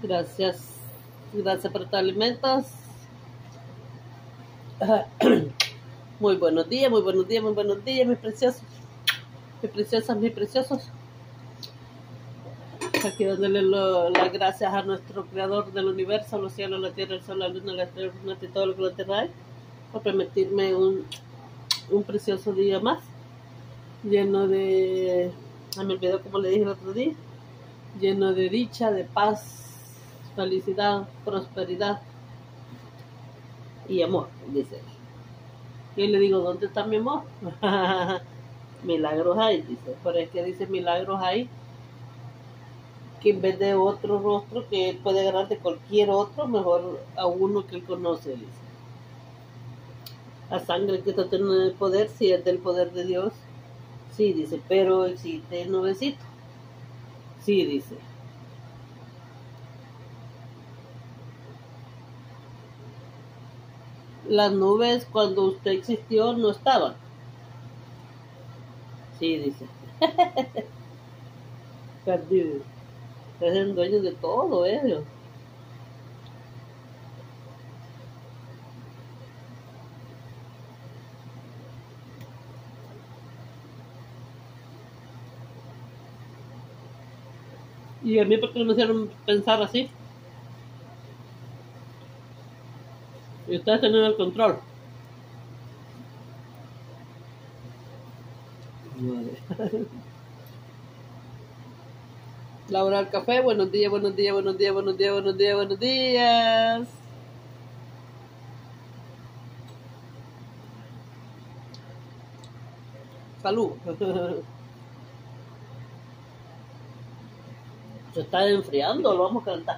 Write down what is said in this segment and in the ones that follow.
Gracias. Gracias por tus alimentos. Muy buenos días, muy buenos días, muy buenos días, mis preciosos. Mis preciosas, mis preciosos. Aquí dándole las gracias a nuestro creador del universo, los cielos, la tierra, el sol, la luna, la estrella, y todo lo que lo atrae, por permitirme un precioso día más, lleno de, me olvidó como le dije el otro día, lleno de dicha, de paz, felicidad, prosperidad y amor, dice. Y le digo, ¿dónde está mi amor? Milagros hay, dice. Pero es que dice milagros hay, que en vez de otro rostro que él puede agarrar de cualquier otro, mejor a uno que él conoce, dice. La sangre que está teniendo el poder, si es del poder de Dios, sí, dice, pero existe el nuevecito. Sí, dice. Las nubes cuando usted existió no estaban. Sí, dice. Perdido. Es el dueño de todo ellos. Y a mí, ¿por qué no me hicieron pensar así? Y ustedes tienen el control. Vale. Laura al café, buenos días, buenos días, buenos días, buenos días, buenos días, buenos días. Salud. Se está enfriando, lo vamos a calentar.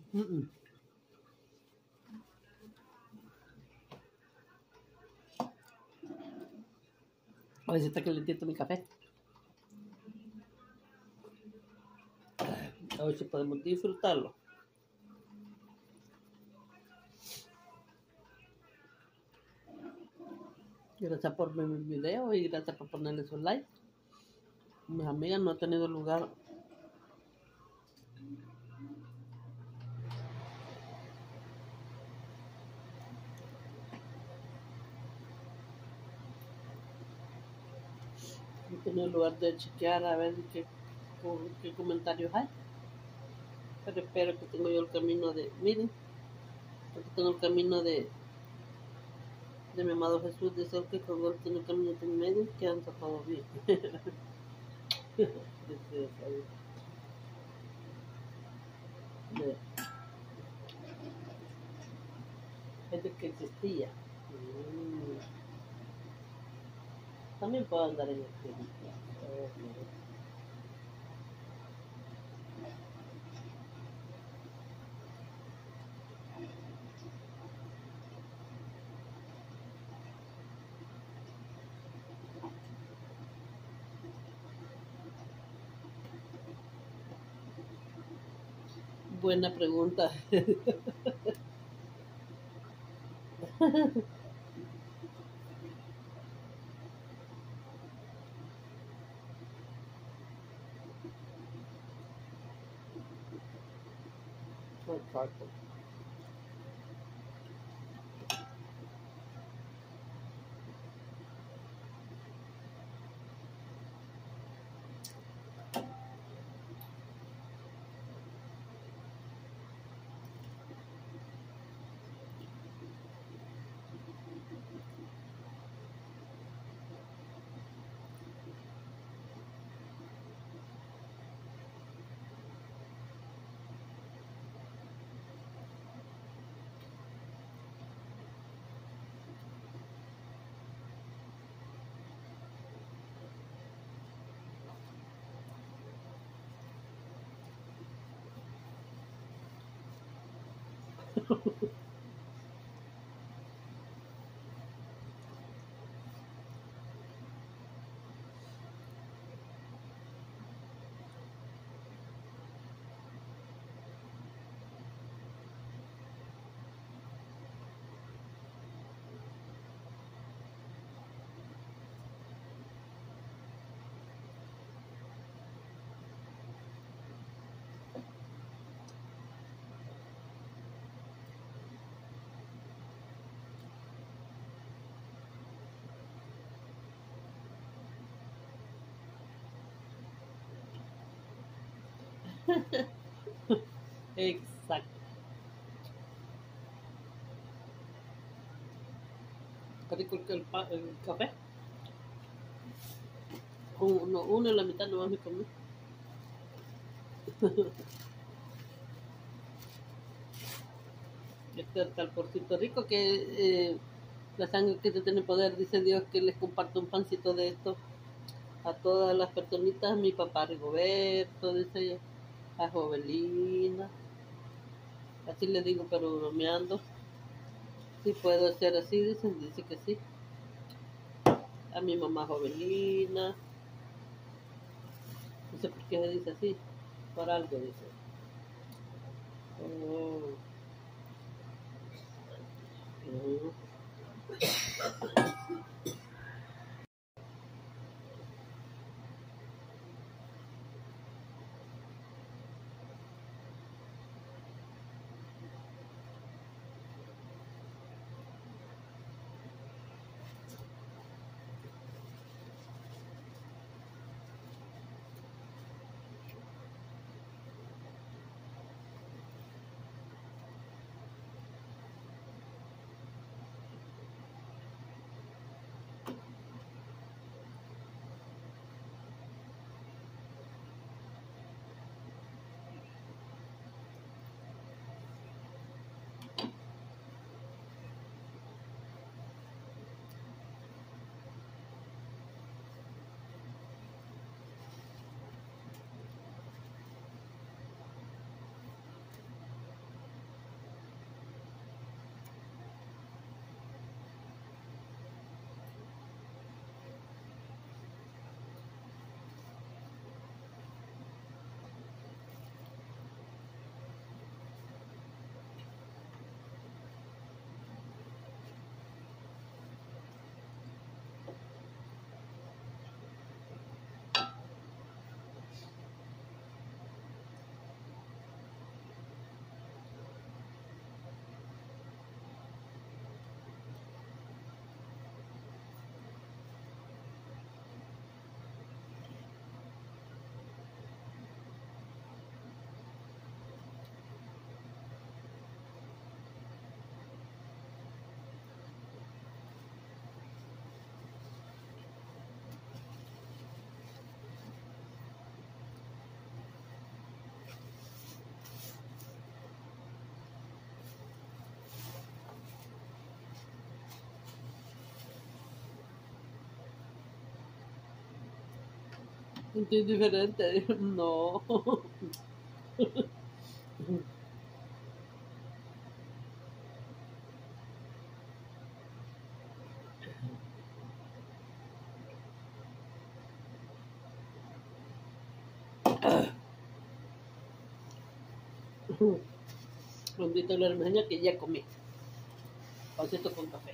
Mm, mm. A ver si está calentito mi café. A ver si podemos disfrutarlo. Gracias por ver mi video y gracias por ponerle su like. Mis amigas no han tenido lugar. No he tenido lugar de chequear a ver qué comentarios hay. Pero espero que tengo yo el camino de. Miren, aquí tengo el camino de mi amado Jesús. Dice el que con él tiene el camino en medio que anda todo bien. Dice, de gente que existía. También puedo andar en el tiempo. Buena pregunta. Exacto. Exacto. Qué rico el café. Uno en la mitad no me comí. Este calporcito rico que la sangre que te tiene poder, dice Dios que les comparto un pancito de esto a todas las personitas, mi papá Rigoberto, dice ella, a Jovelina, así le digo pero bromeando, si puedo ser así, dice que sí, a mi mamá Jovelina, no sé por qué se dice así, por algo dice. Oh, oh. Es diferente. No. Bendito la hermana que ya comí. Pancito con café.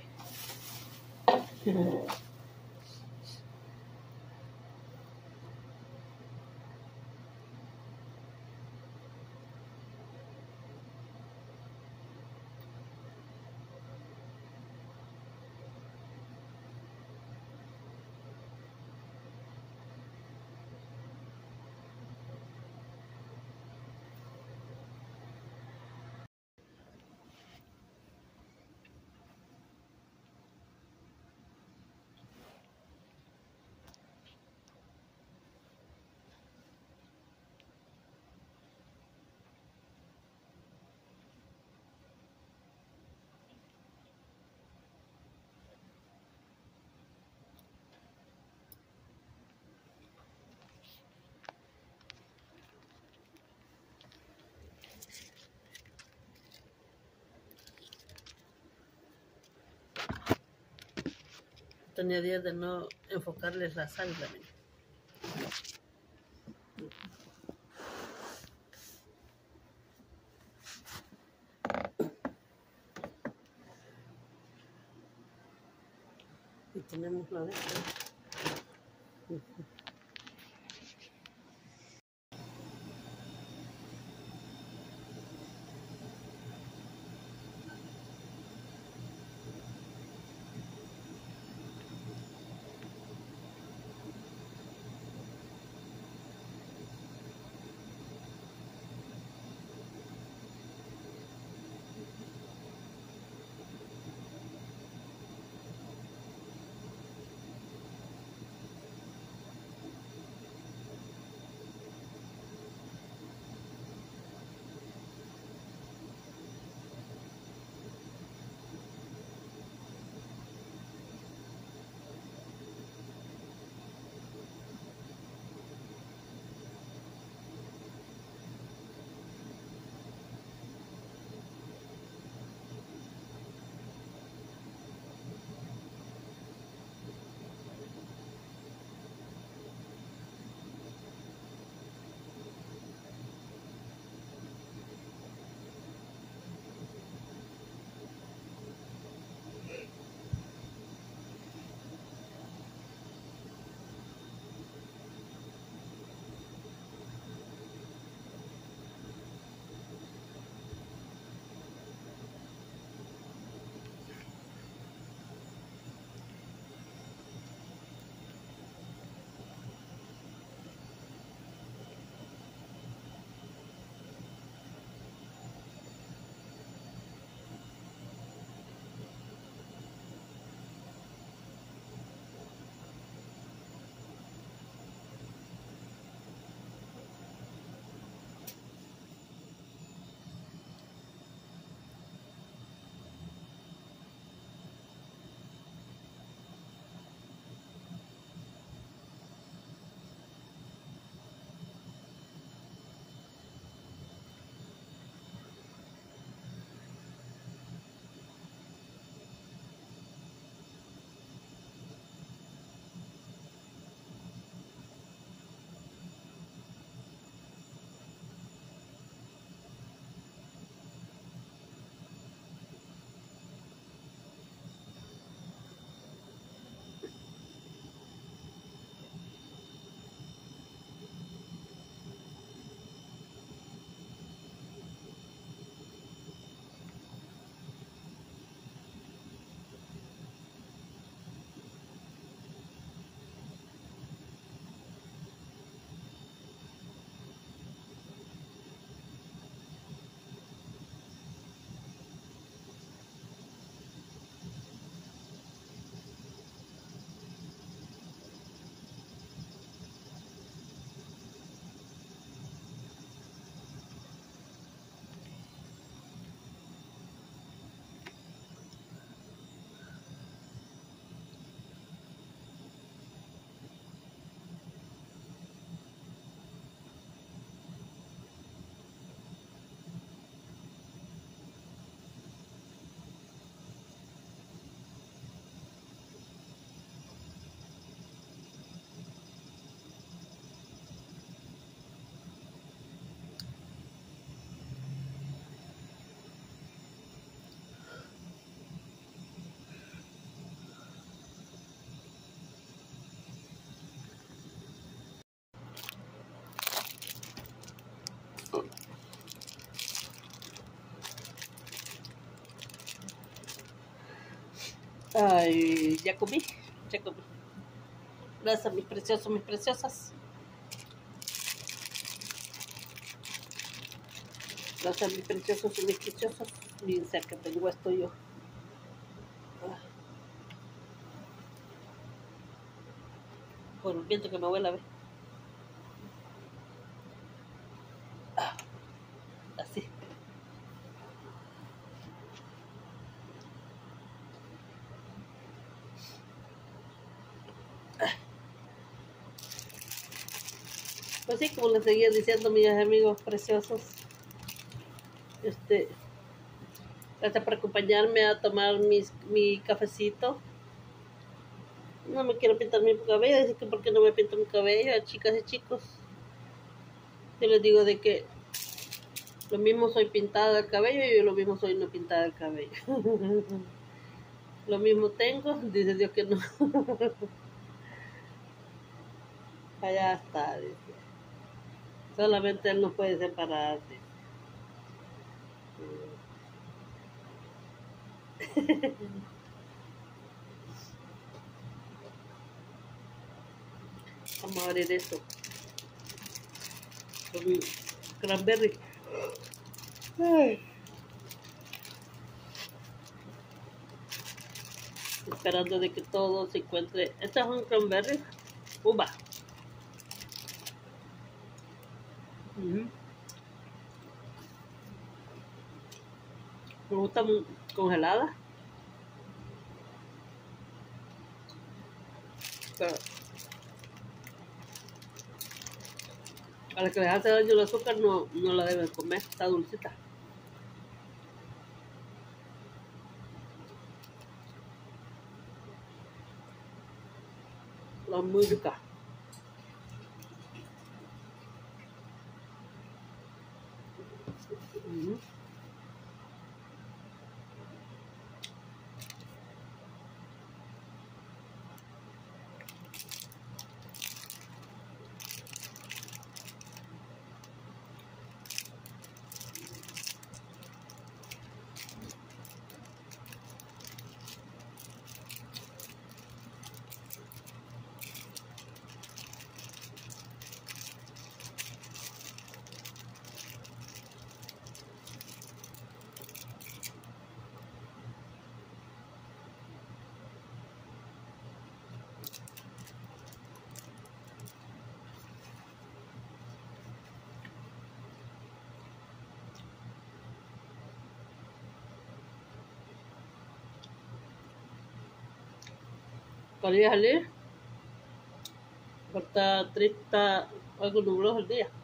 Tenía días de no enfocarles la sábila. Y tenemos la de esta. Ay, ya comí, ya comí. Gracias, mis preciosos, mis preciosas. Gracias, mis preciosos y mis preciosos. Bien cerca tengo esto yo. Por el viento que me vuela a ver. Así. Pues sí, como les seguía diciendo, mis amigos preciosos, gracias por acompañarme a tomar mi cafecito. No me quiero pintar mi cabello, dice que por qué no me pinto mi cabello, chicas y chicos. Yo les digo de que lo mismo soy pintada el cabello y yo lo mismo soy no pintada el cabello. Lo mismo tengo, dice Dios que no. Allá está, dice. Solamente Él nos puede separar. Vamos a abrir esto. Con cranberry. Ay. Esperando de que todo se encuentre. Este es un cranberry. Uva. Me gusta congelada. Pero a la que les hace daño el azúcar no la deben comer. Está dulcita. Está muy rica. Quería salir, pero está triste, está algo nubloso el día.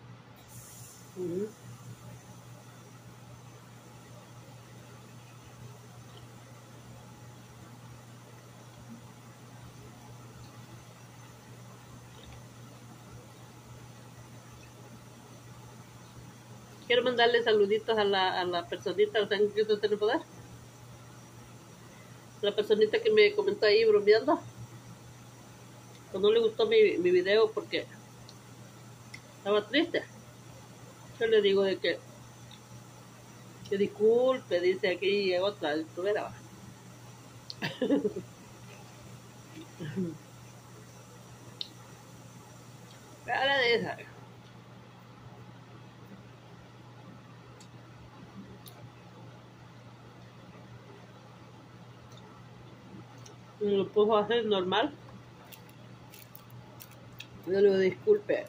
Quiero mandarle saluditos a la personita, al San Cristo tiene poder. La personita que me comentó ahí bromeando. Pues no le gustó mi video porque estaba triste. Yo le digo de que disculpe, dice aquí otra youtubera. Cara de esa. Me lo puso a hacer normal. Yo le digo disculpe.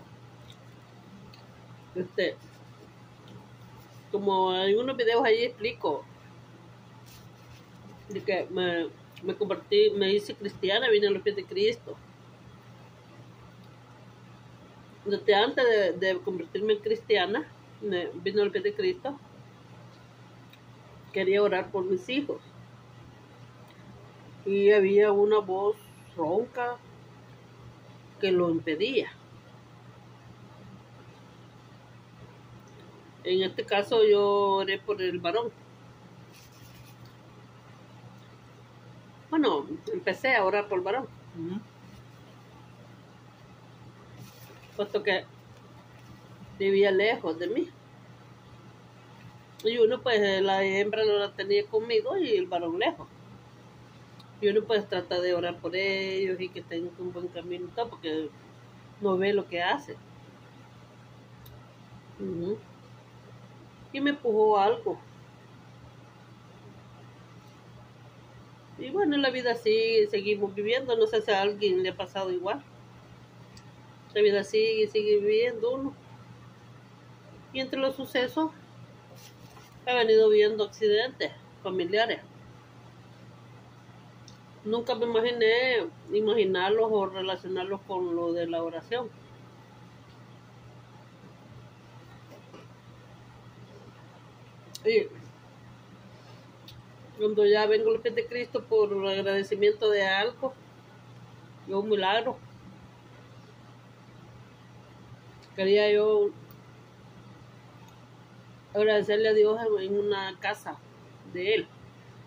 Como en algunos videos ahí explico de que me convertí, me hice cristiana, vine a los pies de Cristo. Desde antes de convertirme en cristiana, vine a los pies de Cristo, quería orar por mis hijos. Y había una voz ronca que lo impedía. En este caso yo oré por el varón. Bueno, empecé a orar por el varón. Puesto que vivía lejos de mí. Y uno pues la hembra no la tenía conmigo y el varón lejos. Y uno pues trata de orar por ellos y que tengan un buen camino y todo, porque no ve lo que hace. Y me empujó algo. Y bueno, la vida sigue, seguimos viviendo. No sé si a alguien le ha pasado igual. La vida sigue viviendo uno. Y entre los sucesos he venido viendo accidentes familiares. Nunca me imaginé imaginarlos o relacionarlos con lo de la oración. Y cuando ya vengo a los pies de Cristo por agradecimiento de algo, de un milagro, quería yo agradecerle a Dios en una casa de Él.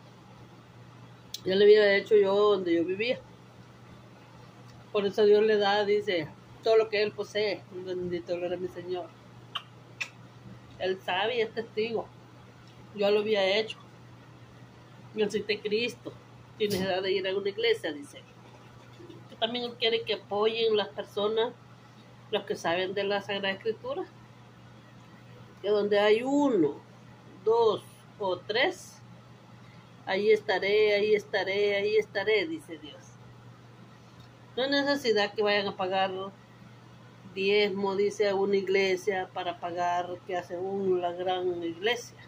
Ya le había hecho yo donde yo vivía. Por eso Dios le da, dice, todo lo que Él posee. Bendito era mi Señor. Él sabe y es testigo. Yo lo había hecho. Necesité Cristo. Tienes edad de ir a una iglesia, dice. Que también Él quiere que apoyen las personas, los que saben de la Sagrada Escritura. Que donde hay 1, 2 o 3, ahí estaré, dice Dios. No hay necesidad que vayan a pagar diezmo, dice, a una iglesia para pagar que hace la gran iglesia,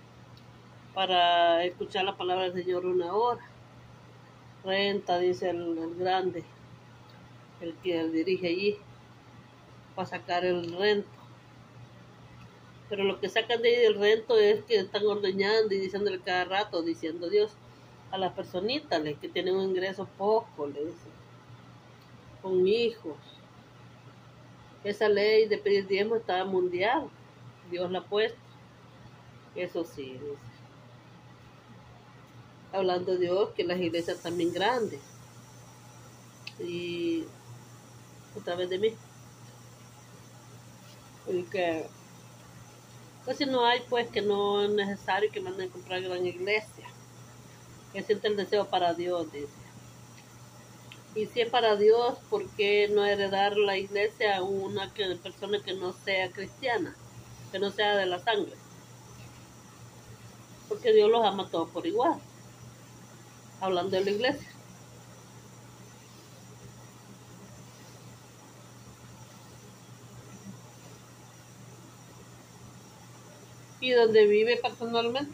para escuchar la palabra del Señor 1 hora. Renta, dice el grande, el que dirige allí, para sacar el rento. Pero lo que sacan de ahí del rento es que están ordeñando y diciéndole cada rato, diciendo Dios a las personitas que tienen un ingreso poco, le dice, con hijos. Esa ley de pedir diezmo está mundial, Dios la ha puesto. Eso sí, dice. Hablando de Dios, que las iglesias también grandes. Y otra vez de mí. Y que casi no hay, pues, que no es necesario que manden a comprar gran iglesia. Que siente el deseo para Dios, dice. Y si es para Dios, ¿por qué no heredar la iglesia a una persona que no sea cristiana? Que no sea de la sangre. Porque Dios los ama todos por igual. Hablando de la iglesia. Y donde vive personalmente.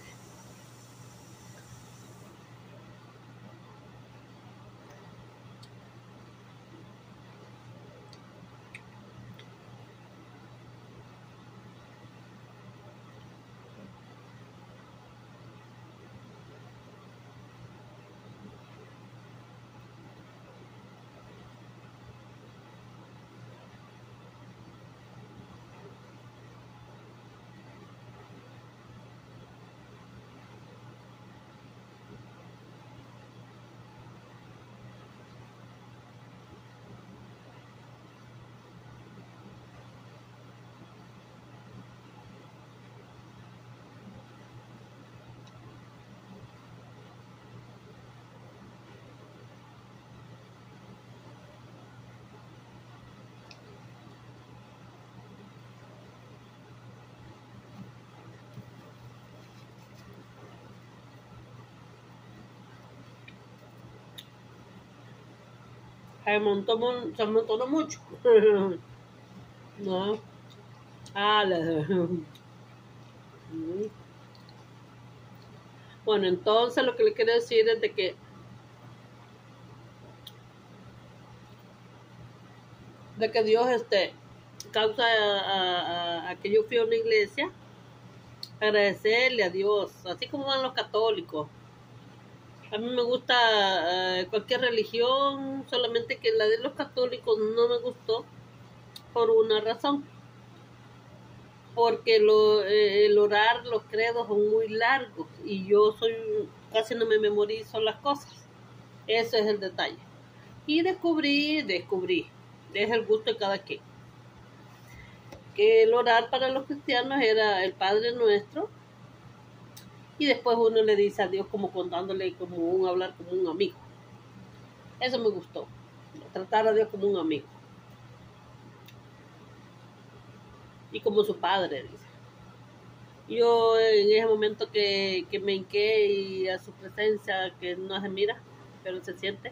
Se amontonó mucho. No. Bueno, entonces lo que le quiero decir es de que Dios causa a que yo fui a una iglesia, agradecerle a Dios, así como van los católicos. A mí me gusta cualquier religión, solamente que la de los católicos no me gustó por una razón. Porque el orar, los credos son muy largos y yo casi no me memorizo las cosas. Ese es el detalle. Y descubrí, es el gusto de cada quien, que el orar para los cristianos era el Padre Nuestro, y después uno le dice a Dios como contándole, como hablar como un amigo. Eso me gustó. Tratar a Dios como un amigo. Y como su padre, dice. Yo en ese momento que me hinqué y a su presencia, que no se mira, pero se siente,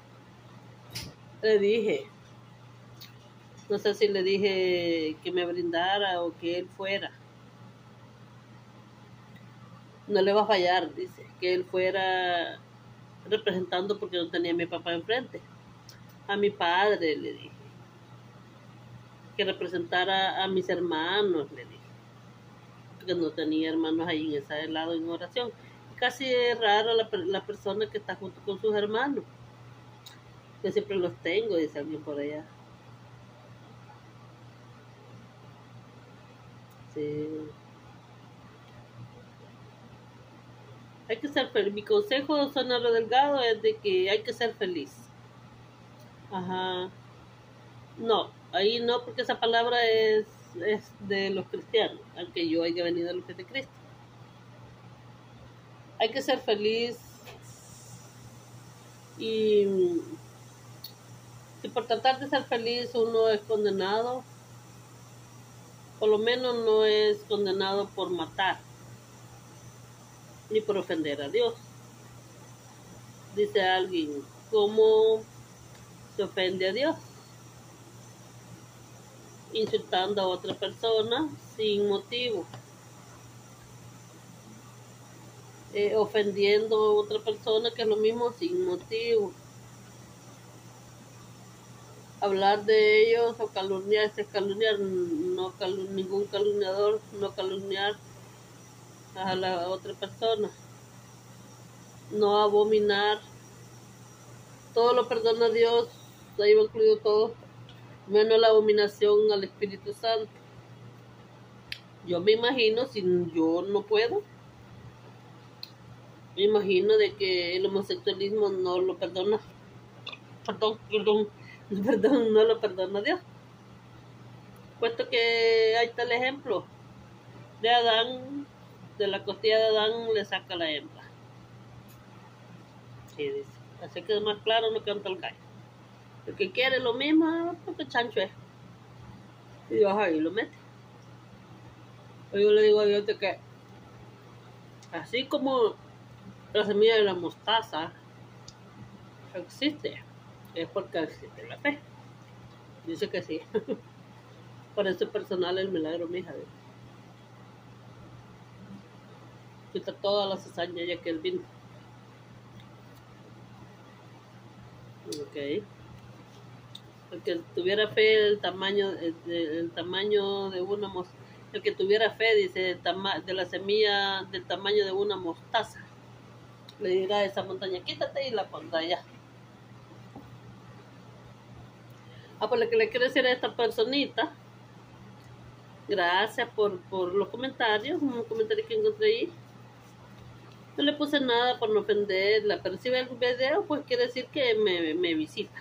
le dije, no sé si le dije que me brindara o que él fuera. No le va a fallar, dice, que él fuera representando porque no tenía a mi papá enfrente. A mi padre le dije, que representara a mis hermanos, le dije, porque no tenía hermanos ahí en ese lado en oración. Casi es raro la persona que está junto con sus hermanos. Yo siempre los tengo, dice alguien por allá. Sí. Hay que ser feliz. Mi consejo, Sonaro Delgado, es de que hay que ser feliz. Ajá. No, ahí no, porque esa palabra es de los cristianos, aunque yo haya venido a los pies de Cristo. Hay que ser feliz y si por tratar de ser feliz uno es condenado, por lo menos no es condenado por matar ni por ofender a Dios. Dice alguien, ¿cómo se ofende a Dios? Insultando a otra persona sin motivo, ofendiendo a otra persona, que es lo mismo, sin motivo. Hablar de ellos o calumniarse, calumniar, no ningún calumniador, no calumniar a la otra persona, no abominar, todo lo perdona Dios, ahí va incluido todo, menos la abominación al Espíritu Santo. Yo me imagino, si yo no puedo, me imagino de que el homosexualismo no lo perdona, perdón, no lo perdona Dios. Puesto que ahí está el ejemplo de Adán, de la costilla de Adán le saca la hembra. Sí, dice. Así que es más claro, no canta el gallo. El que quiere lo mismo, porque chancho es. Y Dios ahí lo mete. Yo le digo a Dios de que así como la semilla de la mostaza existe, es porque existe la fe. Dice que sí. Por eso es personal el milagro, mija. Quita todas las hazañas ya que él vino. Ok. El que tuviera fe del tamaño, el tamaño de una mostaza. El que tuviera fe, dice, de la semilla del tamaño de una mostaza. Le dirá a esa montaña, quítate y la pondrá allá. Pues lo que le quiero decir a esta personita, gracias por los comentarios, un comentario que encontré ahí. No le puse nada por no ofenderla, pero si ve el video, pues quiere decir que me visita.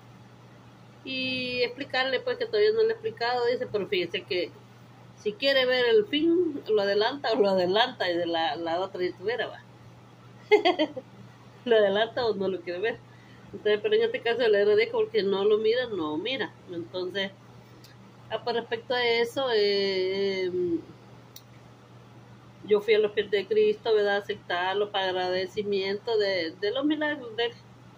Y explicarle, pues, que todavía no le he explicado, dice, pero fíjese que si quiere ver el fin, lo adelanta y de la otra youtuber va. Lo adelanta o no lo quiere ver. Entonces, pero en este caso le agradezco porque no lo mira, no mira. Entonces, pues respecto a eso, yo fui a los pies de Cristo, ¿verdad? Aceptarlo para agradecimiento de los milagros de él.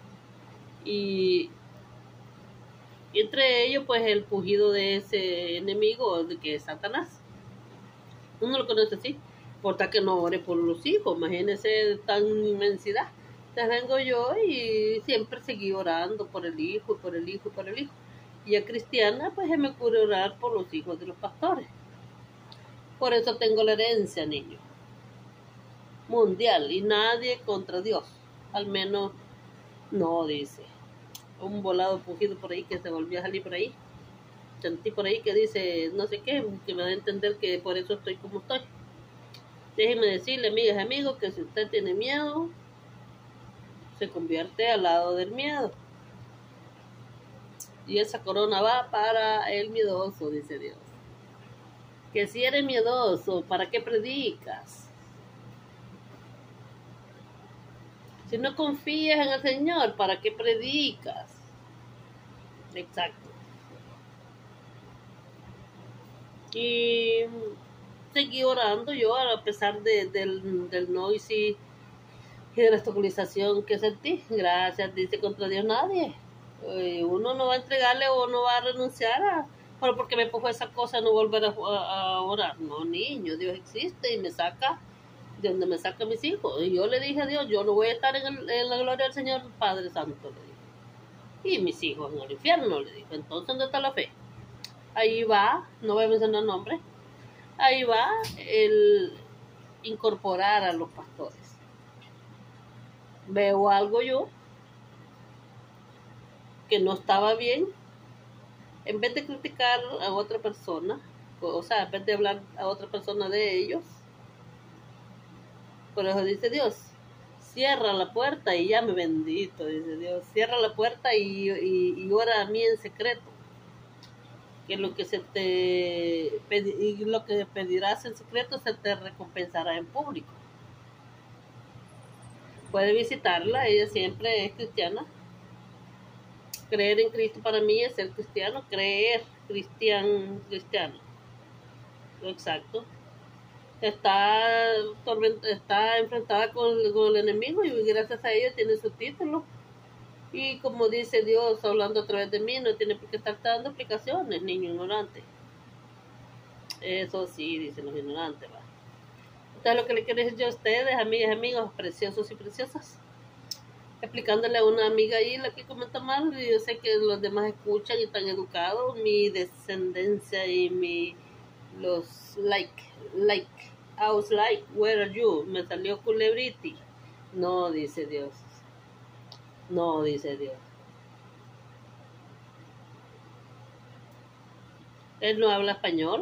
Y entre ellos, pues el pujido de ese enemigo, de que es Satanás. Uno lo conoce así, por tal que no ore por los hijos, imagínense tan inmensidad. Entonces vengo yo y siempre seguí orando por el hijo, por el hijo, por el hijo. Y a cristiana, pues se me ocurre orar por los hijos de los pastores. Por eso tengo la herencia, niño. Mundial, y nadie contra Dios. Al menos, no, dice. Un volado pujido por ahí que se volvió a salir por ahí. Sentí por ahí que dice no sé qué, que me da a entender que por eso estoy como estoy. Déjeme decirle, amigas y amigos, que si usted tiene miedo, se convierte al lado del miedo. Y esa corona va para el miedoso, dice Dios. Que si eres miedoso, ¿para qué predicas? Si no confías en el Señor, ¿para qué predicas? Exacto. Y seguí orando yo a pesar del no y sí y de la estupidización que sentí. Gracias, dice contra Dios nadie. Uno no va a entregarle o no va a renunciar a, pero porque me puso esa cosa no volver a orar. No, niño, Dios existe y me saca de donde me saca mis hijos. Y yo le dije a Dios, yo no voy a estar en la gloria del Señor Padre Santo, le dije. Y mis hijos en el infierno, le dije. Entonces, ¿dónde está la fe? Ahí va, no voy a mencionar nombres, ahí va el incorporar a los pastores. Veo algo yo que no estaba bien, en vez de criticar a otra persona, o sea, en vez de hablar a otra persona de ellos, por eso dice Dios, cierra la puerta y llame bendito, dice Dios, cierra la puerta y ora a mí en secreto, que lo que lo que pedirás en secreto se te recompensará en público. Puede visitarla, ella siempre es cristiana. Creer en Cristo para mí es ser cristiano, creer cristiano. Exacto. Está enfrentada con el enemigo y gracias a ella tiene su título. Y como dice Dios hablando a través de mí, no tiene por qué estar dando explicaciones, niño ignorante. Eso sí, dicen los ignorantes, va. Entonces lo que le quiero decir yo a ustedes, amigas y amigos, preciosos y preciosas, explicándole a una amiga ahí la que comenta mal, y yo sé que los demás escuchan y están educados, mi descendencia y los I was like, where are you? Me salió culebriti. No, dice Dios. No, dice Dios. Él no habla español.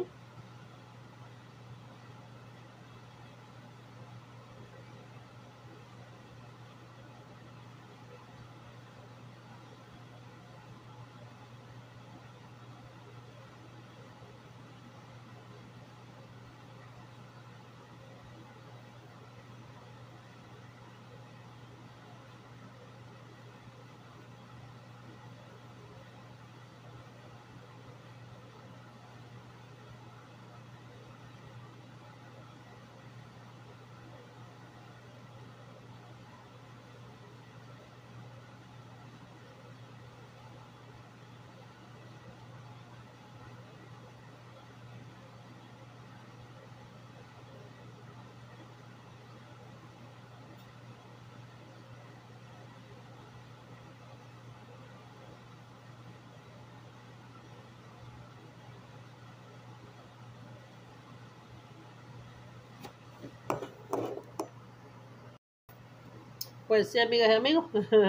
Pues sí, amigas y amigos.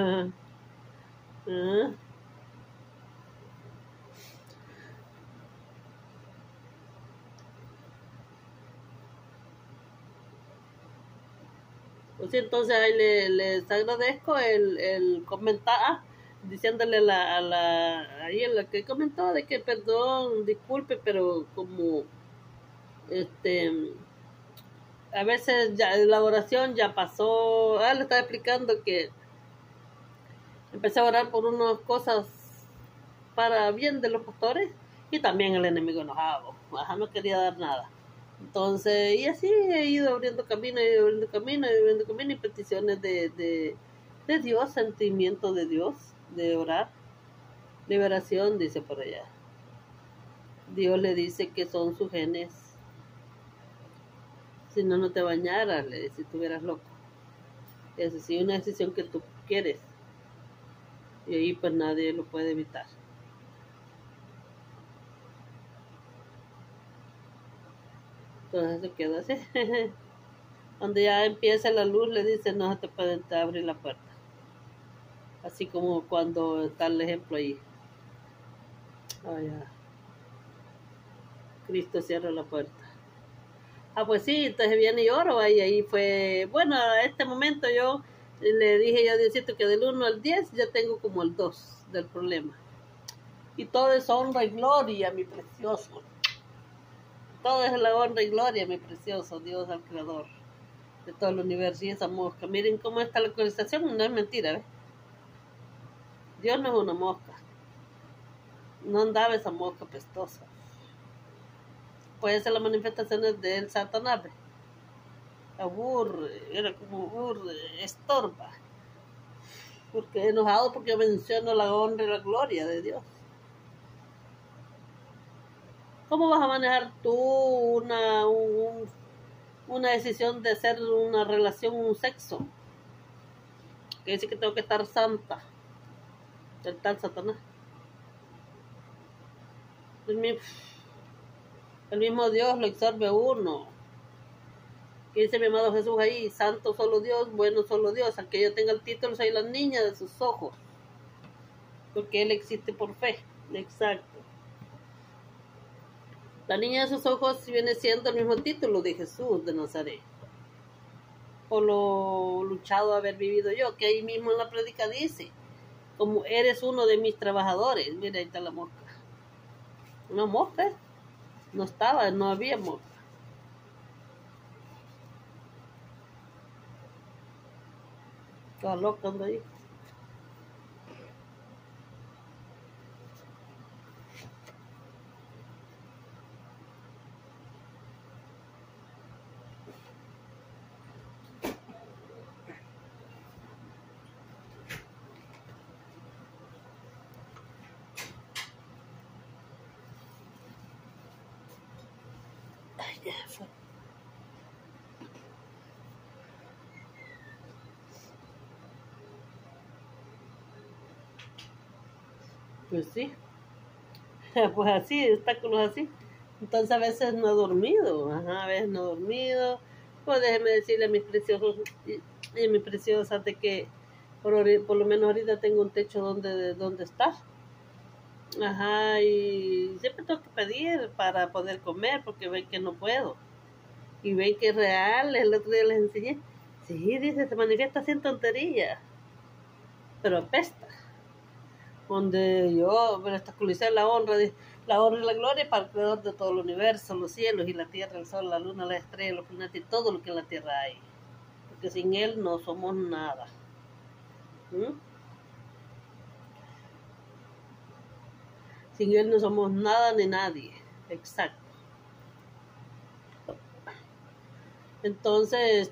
Pues sí, entonces ahí les agradezco el comentar, diciéndole ahí a la que comentó de que perdón, disculpe, pero como a veces ya la oración ya pasó, le estaba explicando que empecé a orar por unas cosas para bien de los pastores y también el enemigo enojado, no quería dar nada. Entonces, y así he ido abriendo camino y peticiones de Dios, sentimiento de Dios, de orar. Liberación, dice por allá. Dios le dice que son sus genes. Si no, no te bañaras, le dice, si estuvieras loco. Es decir, una decisión que tú quieres. Y ahí pues nadie lo puede evitar. Entonces se queda así. Cuando ya empieza la luz, le dice, no se te puede abrir la puerta. Así como cuando está el ejemplo ahí. Cristo cierra la puerta. Pues sí, entonces viene y oro, y ahí fue, bueno, a este momento yo le dije yo a Diosito que del 1 al 10 ya tengo como el 2 del problema. Y todo es honra y gloria, mi precioso. Todo es la honra y gloria, mi precioso Dios al Creador de todo el universo. Y esa mosca, miren cómo está la localización, no es mentira, ¿ves? Dios no es una mosca. No andaba esa mosca pestosa. Puede ser las manifestaciones del Satanás, ¿ves? Aburre, era como aburre, estorba. Porque enojado porque yo menciono la honra y la gloria de Dios. ¿Cómo vas a manejar tú una decisión de hacer una relación, un sexo? Que dice que tengo que estar santa del tal Satanás. El mismo Dios lo absorbe a uno. Que dice mi amado Jesús ahí, santo solo Dios, bueno solo Dios. Al que yo tenga el título soy la niña de sus ojos. Porque Él existe por fe. Exacto. La niña de sus ojos viene siendo el mismo título de Jesús de Nazaret. Por lo luchado haber vivido yo, que ahí mismo en la prédica dice, como eres uno de mis trabajadores. Mira, ahí está la mosca. Una mosca, no estaba, no había mosca. Estaba loca ando ahí. Ay, ya fue. Pues sí. Pues así, obstáculos así. Entonces a veces no he dormido, a veces no he dormido. Pues déjeme decirle a mis preciosos y a mis preciosas de que por lo menos ahorita tengo un techo donde estar. Y siempre tengo que pedir para poder comer porque ven que no puedo. Y ven que es real, el otro día les enseñé. Sí, dice, se manifiesta sin tontería, pero apesta. Donde yo obstaculicé la honra y la gloria para el creador de todo el universo, los cielos y la tierra, el sol, la luna, la estrella, los planetas y todo lo que en la tierra hay. Porque sin Él no somos nada. ¿Mm? Sin Él no somos nada ni nadie. Exacto. Entonces,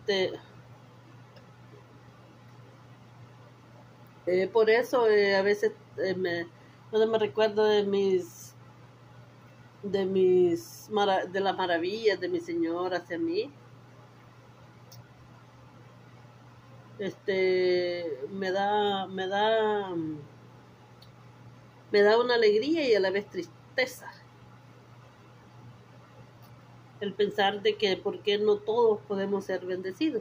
por eso a veces no me recuerdo de las maravillas de mi Señor hacia mí. Me da una alegría y a la vez tristeza el pensar de que por qué no todos podemos ser bendecidos,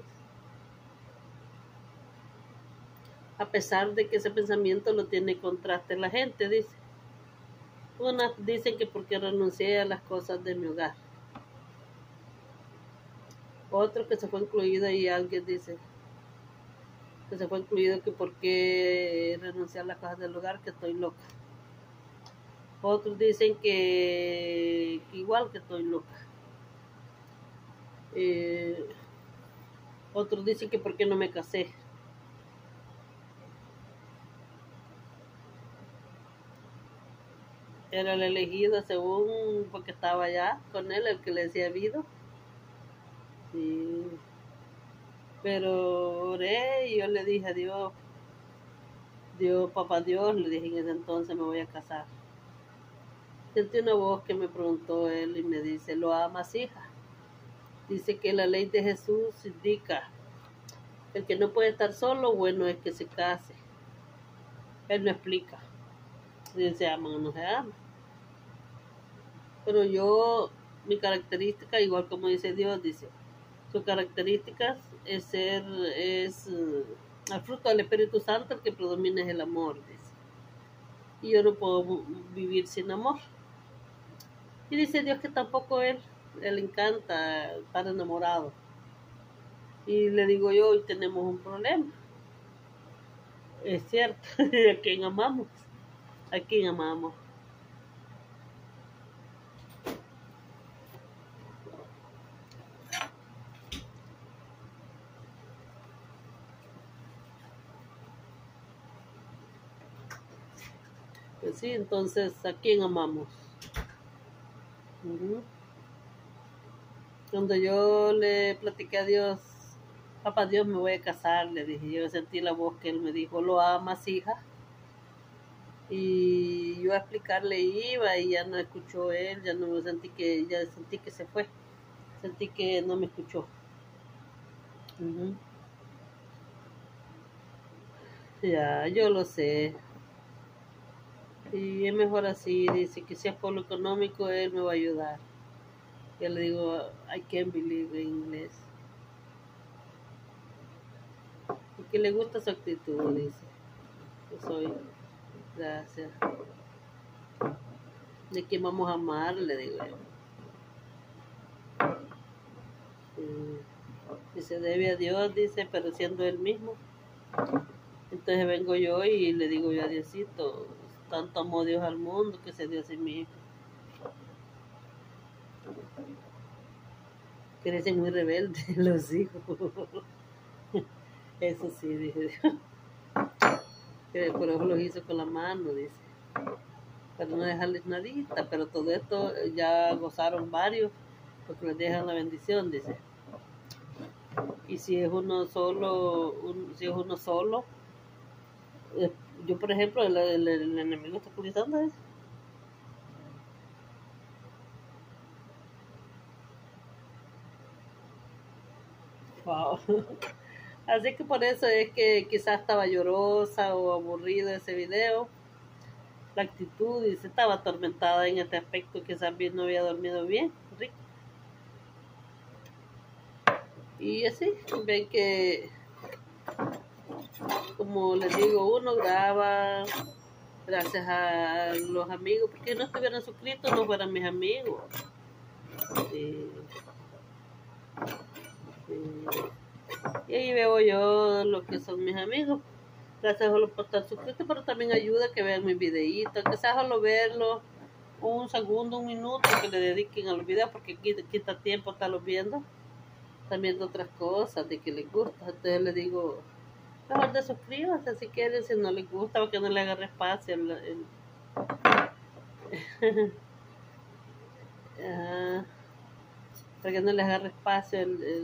a pesar de que ese pensamiento lo tiene contraste la gente, dice. Unas dicen que porque renuncié a las cosas de mi hogar, otro que se fue incluido y alguien dice que se fue incluido que porque renuncié a las cosas del hogar, que estoy loca. Otros dicen que igual que estoy loca. Otros dicen que porque no me casé. Era el elegido según porque estaba allá con él, el que le decía habido. Sí. Pero oré y yo le dije a Dios, papá Dios, le dije en ese entonces me voy a casar. Sentí una voz que me preguntó él y me dice, ¿lo amas, hija? Dice que la ley de Jesús indica, el que no puede estar solo, bueno es que se case. Él no explica si se aman o no se aman. Pero yo, mi característica, igual como dice Dios, dice, sus características es al fruto del Espíritu Santo, el que predomina es el amor, dice. Y yo no puedo vivir sin amor. Y dice Dios que tampoco él encanta estar enamorado. Y le digo yo, hoy tenemos un problema. Es cierto, ¿a quién amamos? ¿A quién amamos? Pues sí, entonces, ¿a quién amamos? Ujú. Cuando yo le platiqué a Dios, papá Dios, me voy a casar, le dije, yo sentí la voz que él me dijo, ¿lo amas, hija? Y yo a explicarle iba y ya no escuchó él, ya no ya sentí que se fue, sentí que no me escuchó. Ujú. Ya, yo lo sé. Y es mejor así, dice que si es por lo económico, él me va a ayudar. Yo le digo, I can't believe en inglés. Y que le gusta su actitud, dice. Yo soy, gracias. ¿De quién vamos a amar? Le digo yo. Sí. Y se debe a Dios, dice, pero siendo él mismo. Entonces vengo yo y le digo yo a Diosito, tanto amó Dios al mundo que se dio a sí mismo. Crecen muy rebeldes los hijos. Eso sí, dije Dios. Que por eso los hizo con la mano, dice. Para no dejarles nadita, pero todo esto ya gozaron varios, porque les dejan la bendición, dice. Y si es uno solo, si es uno solo, eh, yo por ejemplo, el enemigo está utilizando eso. Wow. Así que por eso es que quizás estaba llorosa o aburrido ese video. La actitud, dice, estaba atormentada en este aspecto, quizás bien no había dormido bien, rico. Y así, ven que, como les digo, uno graba gracias a los amigos, porque si no estuvieran suscritos no fueran mis amigos. Sí, sí. Y ahí veo yo lo que son mis amigos. Gracias solo por estar suscritos, pero también ayuda a que vean mis videitos, que sea solo verlos un segundo, un minuto que le dediquen a los videos, porque quita tiempo estarlos viendo. Están viendo otras cosas de que les gusta. Entonces les digo, mejor de suscríbanse si quieren, si no les gusta, porque no le agarre espacio para que no les agarre espacio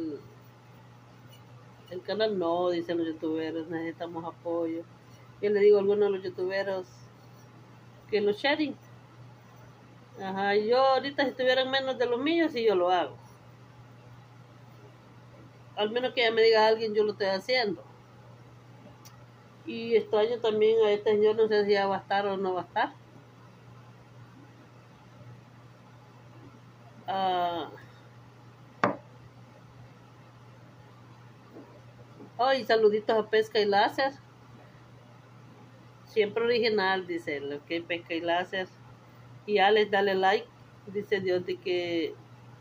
el canal. No, dicen los youtuberos, necesitamos apoyo. Yo le digo a algunos de los youtuberos que los sharing. Ajá, yo ahorita si tuvieran menos de los míos, sí yo lo hago. Al menos que ya me diga alguien, yo lo estoy haciendo. Y extraño también a este señor, no sé si ya va a estar o no va a estar. Ay, saluditos a Pesca y Láser. Siempre original, dice él, ok, Pesca y Láser. Y Alex, dale like, dice Dios de que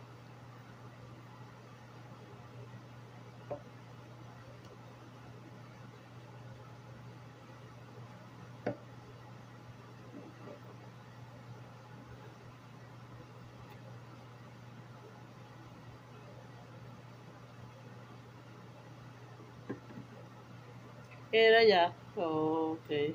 era ya. Oh, ok.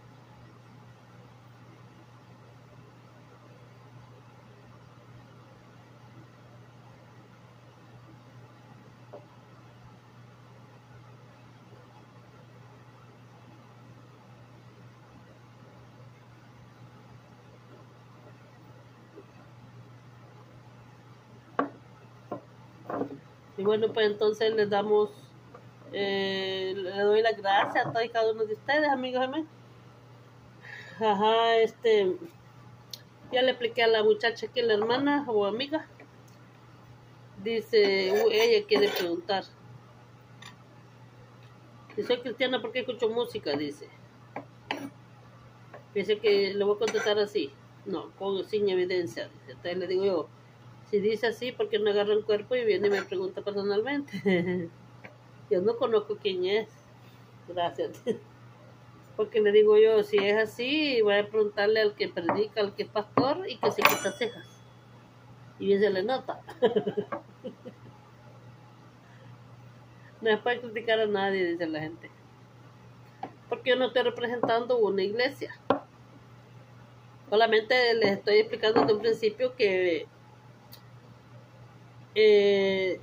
Y bueno, pues entonces les damos, le doy las gracias a todos y cada uno de ustedes, amigos míos. Ajá, ya le expliqué a la muchacha que la hermana o amiga, dice, ella quiere preguntar. Si soy cristiana, ¿por qué escucho música? Dice. Piense que le voy a contestar así. No, sin evidencia. Dice. Entonces le digo yo, si dice así, ¿por qué no agarra el cuerpo y viene y me pregunta personalmente? Yo no conozco quién es. Gracias. Porque le digo yo, si es así, voy a preguntarle al que predica, al que es pastor y que se quita cejas. Y bien se le nota. No es para criticar a nadie, dice la gente. Porque yo no estoy representando una iglesia. Solamente les estoy explicando desde un principio eh,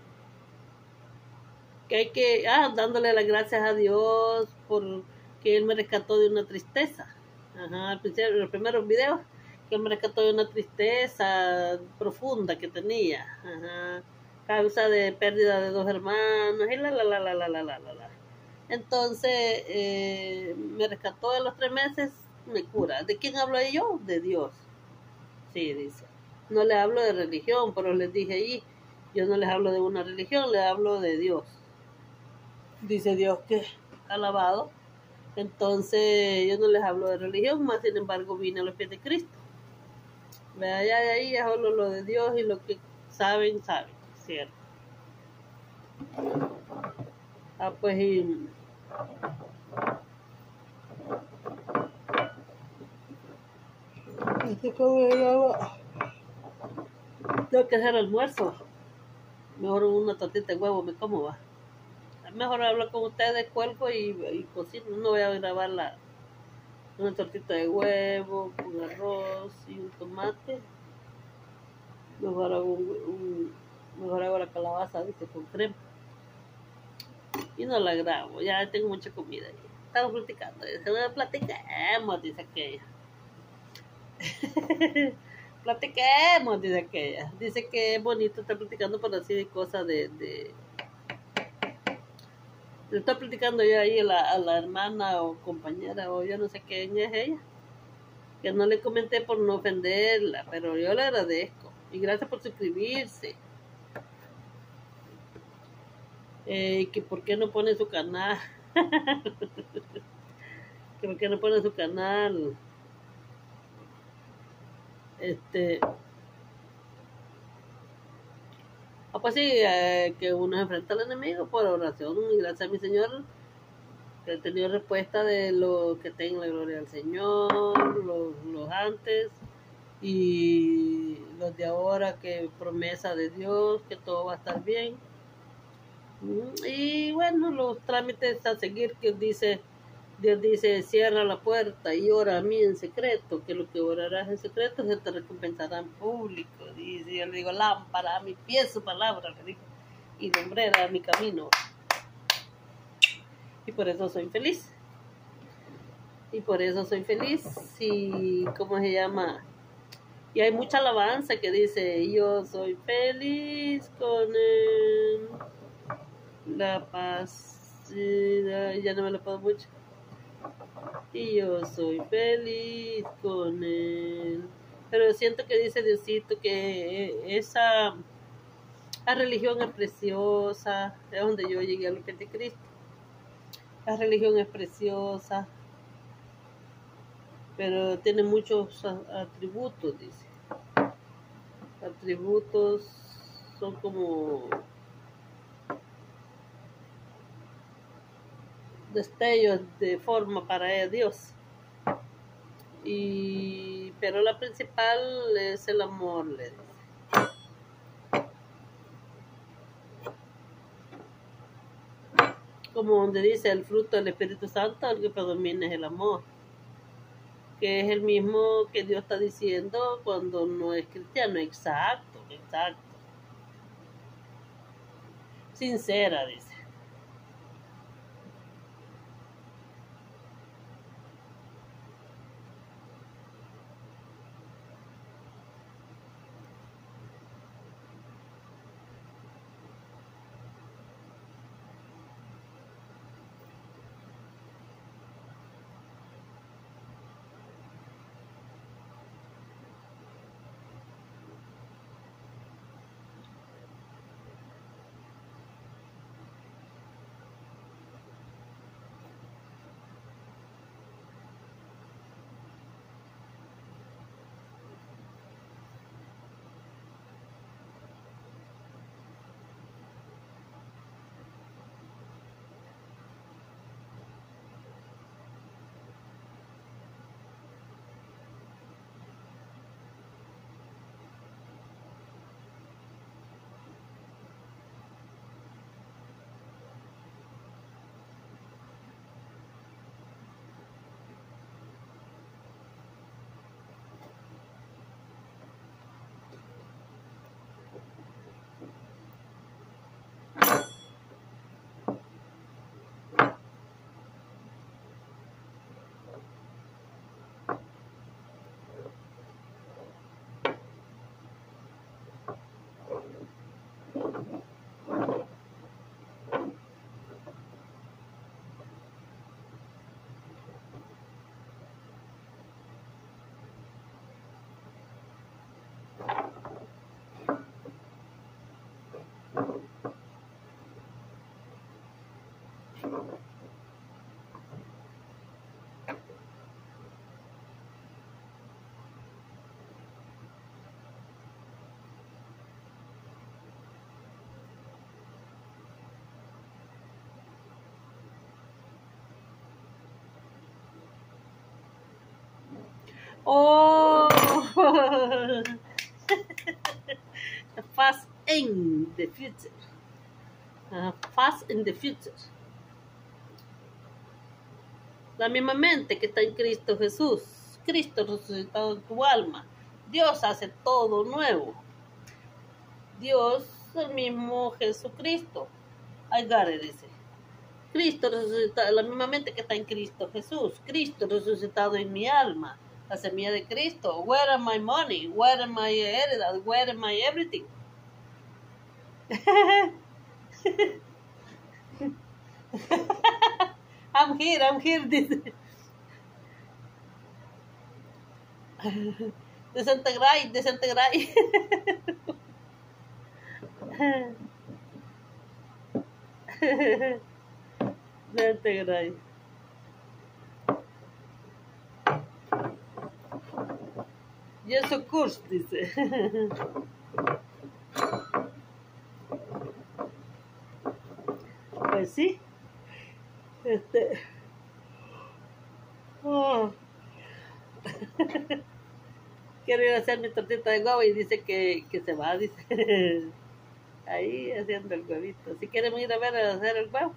que hay que, dándole las gracias a Dios por que Él me rescató de una tristeza. Ajá, al principio, en los primeros videos, que Él me rescató de una tristeza profunda que tenía. Ajá, causa de pérdida de 2 hermanos y la. Entonces, me rescató de los 3 meses, me cura. ¿De quién hablo yo? De Dios. Sí, dice. No le hablo de religión, pero les dije ahí, yo no les hablo de una religión, les hablo de Dios. Dice Dios que alabado. Entonces yo no les hablo de religión, más sin embargo vine a los pies de Cristo. Vea, ya de ahí es solo lo de Dios y lo que saben, ¿cierto? Pues y ¿cómo se llama? Tengo que hacer almuerzo. Mejor una tortita de huevo me como, va. Mejor hablo con ustedes, cuelgo y cocino. No voy a grabar una tortita de huevo con arroz y un tomate. Mejor hago la calabaza, dice, con crema. Y no la grabo, ya tengo mucha comida ahí. Estamos platicando, dice, no platiquemos, dice aquella. Platiquemos, dice aquella. Dice que es bonito estar platicando por así de cosas le estoy platicando yo ahí a la hermana o compañera o yo no sé quién es ella, que no le comenté por no ofenderla, pero yo le agradezco y gracias por suscribirse. Que por qué no pone su canal, que por qué no pone su canal, pues sí, que uno se enfrenta al enemigo por oración y gracias a mi Señor que he tenido respuesta de lo que tenga la gloria del Señor, los antes y los de ahora, que promesa de Dios, que todo va a estar bien. Y bueno, los trámites a seguir que Dios dice, cierra la puerta y ora a mí en secreto, que lo que orarás en secreto se te recompensará en público. Dice, yo le digo, lámpara a mi pie su palabra, le digo, y lumbrera a mi camino. Y por eso soy feliz. Y ¿cómo se llama? Y hay mucha alabanza que dice, yo soy feliz con él, la paz, ya no me lo puedo mucho. Y yo soy feliz con él. Pero siento que dice Diosito que la religión es preciosa, es donde yo llegué a los pies de Cristo. La religión es preciosa, pero tiene muchos atributos, dice. Atributos son como destellos de forma para Dios. Pero la principal es el amor, le dice. Como donde dice el fruto del Espíritu Santo, el que predomina es el amor, que es el mismo que Dios está diciendo cuando no es cristiano. Exacto. Sincera, dice. Oh, fast in the future. Fast in the future. La misma mente que está en Cristo Jesús. Cristo resucitado en tu alma. Dios hace todo nuevo. Dios, el mismo Jesucristo. I got it, dice. Cristo resucitado, la misma mente que está en Cristo Jesús. Cristo resucitado en mi alma. La semilla de Cristo. Where am my money? Where am my heredad? Where am my everything? I'm here, dice. Desintegráis. Desintegráis. Yes, of course, dice. Pues sí. Oh. Quiero ir a hacer mi tortita de huevo y dice que se va, dice. Ahí haciendo el huevito. Si quieren ir a ver a hacer el huevo.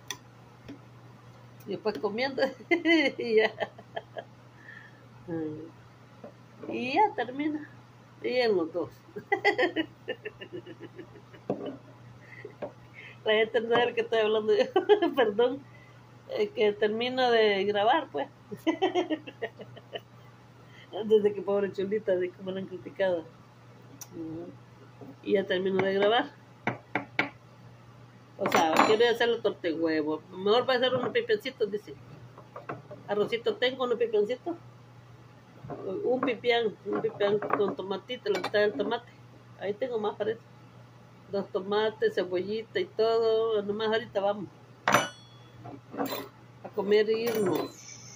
Y después comiendo. Y ya. Y ya termina. Y en los dos. La gente no sabe que estoy hablando yo. Perdón. Que termino de grabar, pues. Desde que pobre chulita, de cómo la han criticado. Y ya termino de grabar. O sea, quiero hacer la torta de huevo. Mejor va a hacer unos pipiancitos, dice. Arrocito tengo, unos pipiancitos. Un pipián con tomatito, la mitad del tomate. Ahí tengo más, parece. 2 tomates, cebollita y todo. Nomás ahorita vamos a comer e irnos.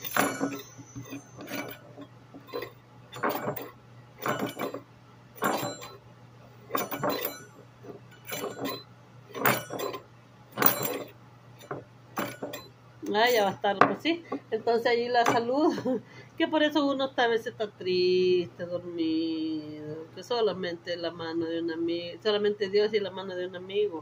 Ah, ya va a estar, pues sí. Entonces ahí la salud, que por eso uno a veces está triste, dormido, que solamente la mano de un amigo, solamente Dios y la mano de un amigo.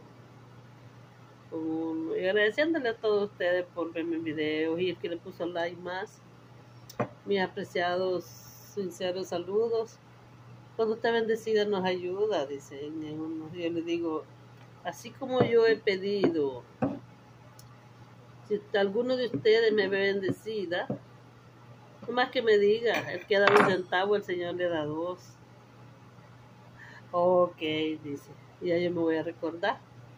Y agradeciéndole a todos ustedes por ver mis videos y el que le puso like más. Mis apreciados, sinceros saludos. Cuando usted bendecida nos ayuda, dicen unos. Yo le digo, así como yo he pedido, si alguno de ustedes me ve bendecida, no más que me diga, el que da 1 centavo, el Señor le da 2. Ok, dice, ya yo me voy a recordar.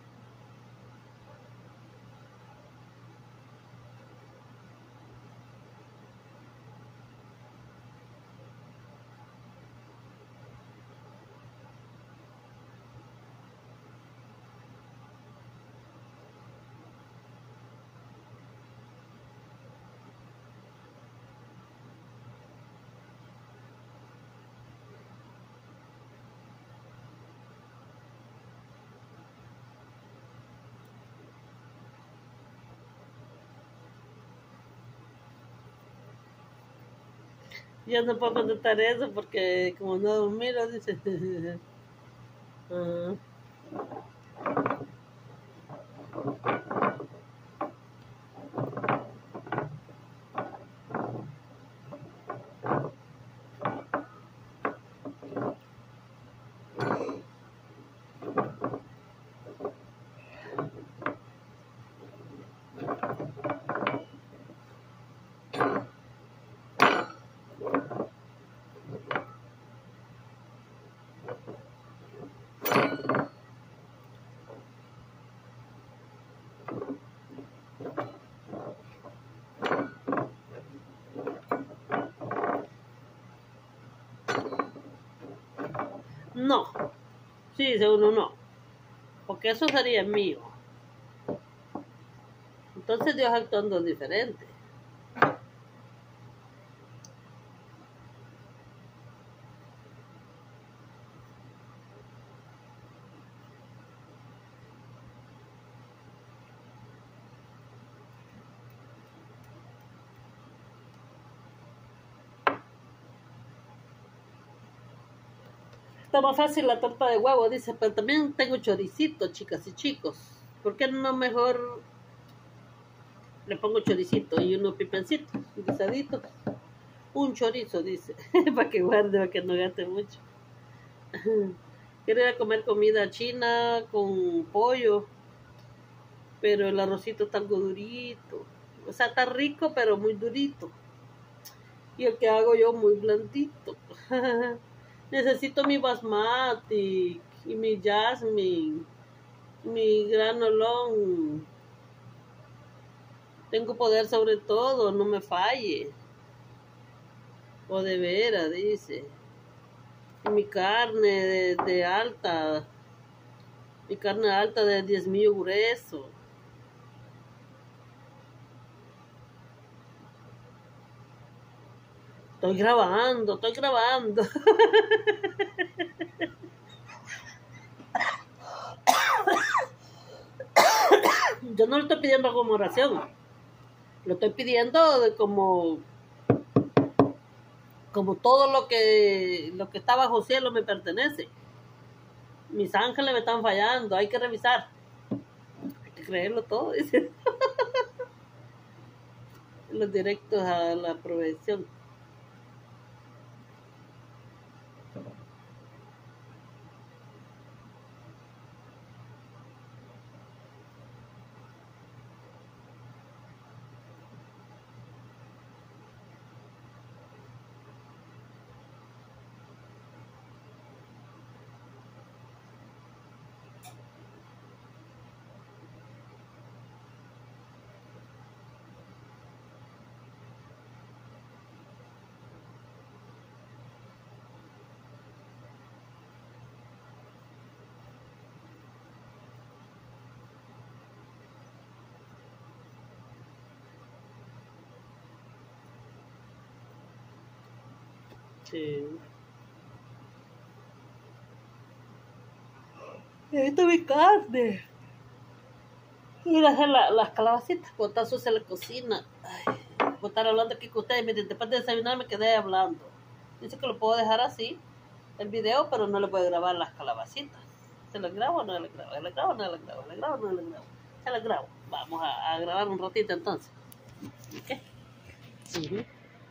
Yo no puedo contestar eso porque como no miro, dice. No. Sí, dice uno no. porque eso sería mío. Entonces Dios actuando diferente. Está más fácil la torta de huevo, dice, pero también tengo choricito, chicas y chicos. ¿Por qué no mejor le pongo choricito y unos pipencitos guisaditos? Un chorizo, dice, para que guarde, para que no gaste mucho. Quiero ir a comer comida china con pollo, pero el arrocito está algo durito. O sea, está rico, pero muy durito. Y el que hago yo muy blandito. Necesito mi basmati y mi jasmine, mi granolón. Tengo poder sobre todo, no me falle. O de veras, dice. Y mi carne de alta, mi carne alta de 10 grueso. Estoy grabando, estoy grabando. Yo no le estoy pidiendo como oración. Lo estoy pidiendo de como todo lo que está bajo cielo me pertenece. Mis ángeles me están fallando, hay que revisar. Hay que creerlo todo, dice. Los directos a la provisión. Sí. Necesito mi carne. Ir a hacer las calabacitas, botar sucia la cocina. Ay, voy a estar hablando aquí con ustedes. Miren, después de desayunar me quedé hablando. Dice que lo puedo dejar así, el video, pero no le puedo grabar las calabacitas. ¿Se las grabo o no las grabo? ¿Se las grabo o no las grabo? ¿Se las grabo o no las grabo? Se las grabo. Vamos a grabar un ratito entonces. ¿Ok? Uh-huh.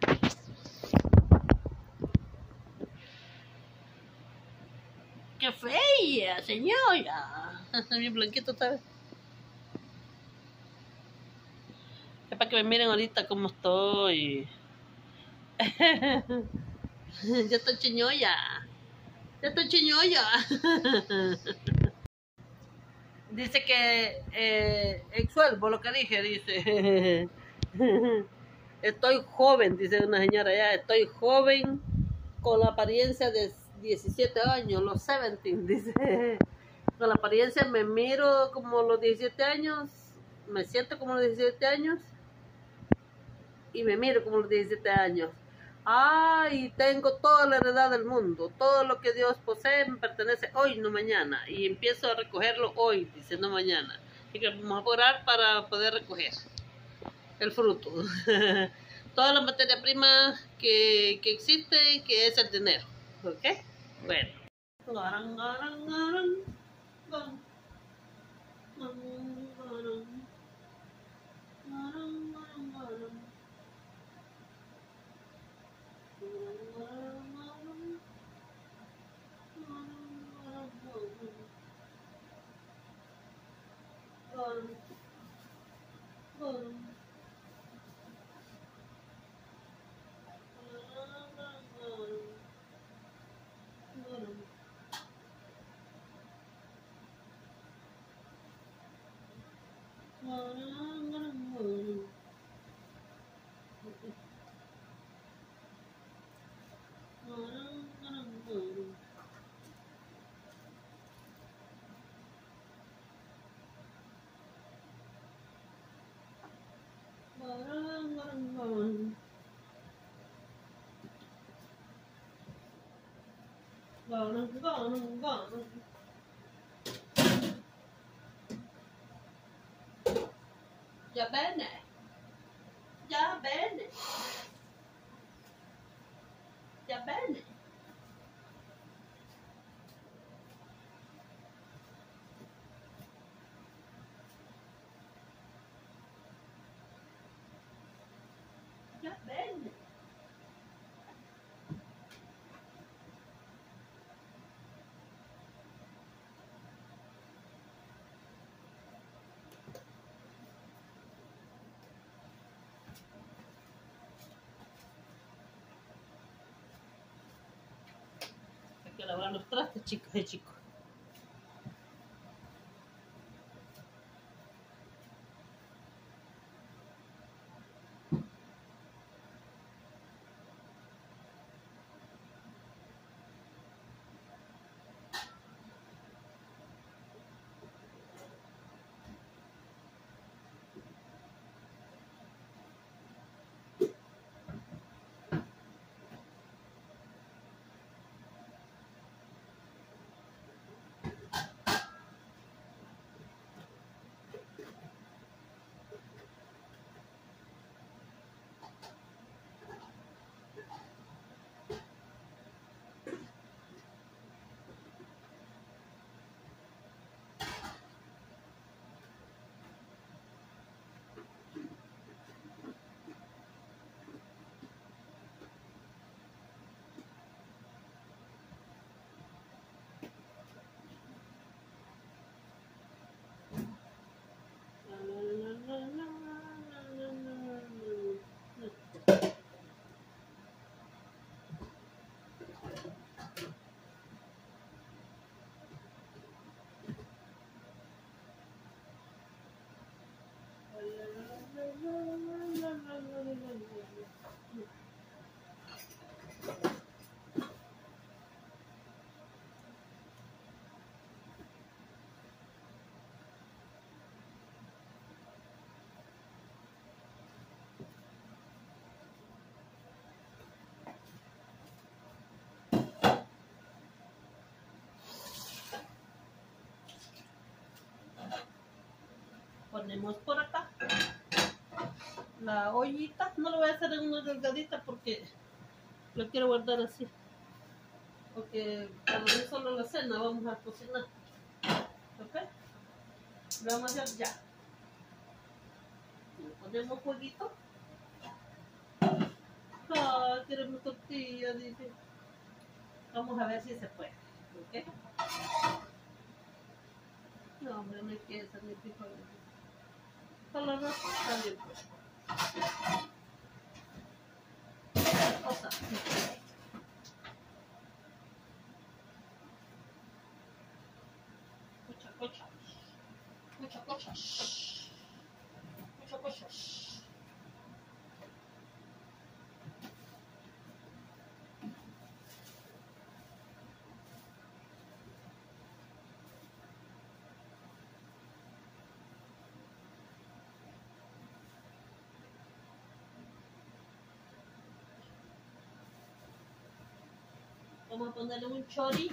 ¡Qué fea, señora! Bien blanquito, ¿sabes? Es para que me miren ahorita cómo estoy. Ya estoy chiñoya. Ya estoy chiñoya. Dice que exuelvo lo que dije, dice. Estoy joven, dice una señora ya, estoy joven con la apariencia de 17 años, los 17, dice. Con la apariencia me miro como los 17 años, me siento como los 17 años y me miro como los 17 años. Y tengo toda la heredad del mundo, todo lo que Dios posee me pertenece hoy, no mañana, y empiezo a recogerlo hoy, dice, no mañana. Así que vamos a orar para poder recoger el fruto. Toda la materia prima que existe, que es el dinero. ¿Ok? Bueno. Gonna. Ya bene. Ya bene. Ya bene. Ya bene. Hay que lavar los trastes, chicas y chicos. Ponemos por acá la ollita. No lo voy a hacer en una delgadita porque lo quiero guardar así. Porque cuando es solo la cena vamos a cocinar. ¿Ok? Lo vamos a hacer ya. Le ponemos jueguito. Ah, queremos tortilla, dice. Vamos a ver si se puede. ¿Ok? No, hombre, no hay queso ni frijoles. Solo arroz también, pues. Cosa. Mucha cocha. Mucha cocha. Mucha cocha. Vamos a ponerle un chori.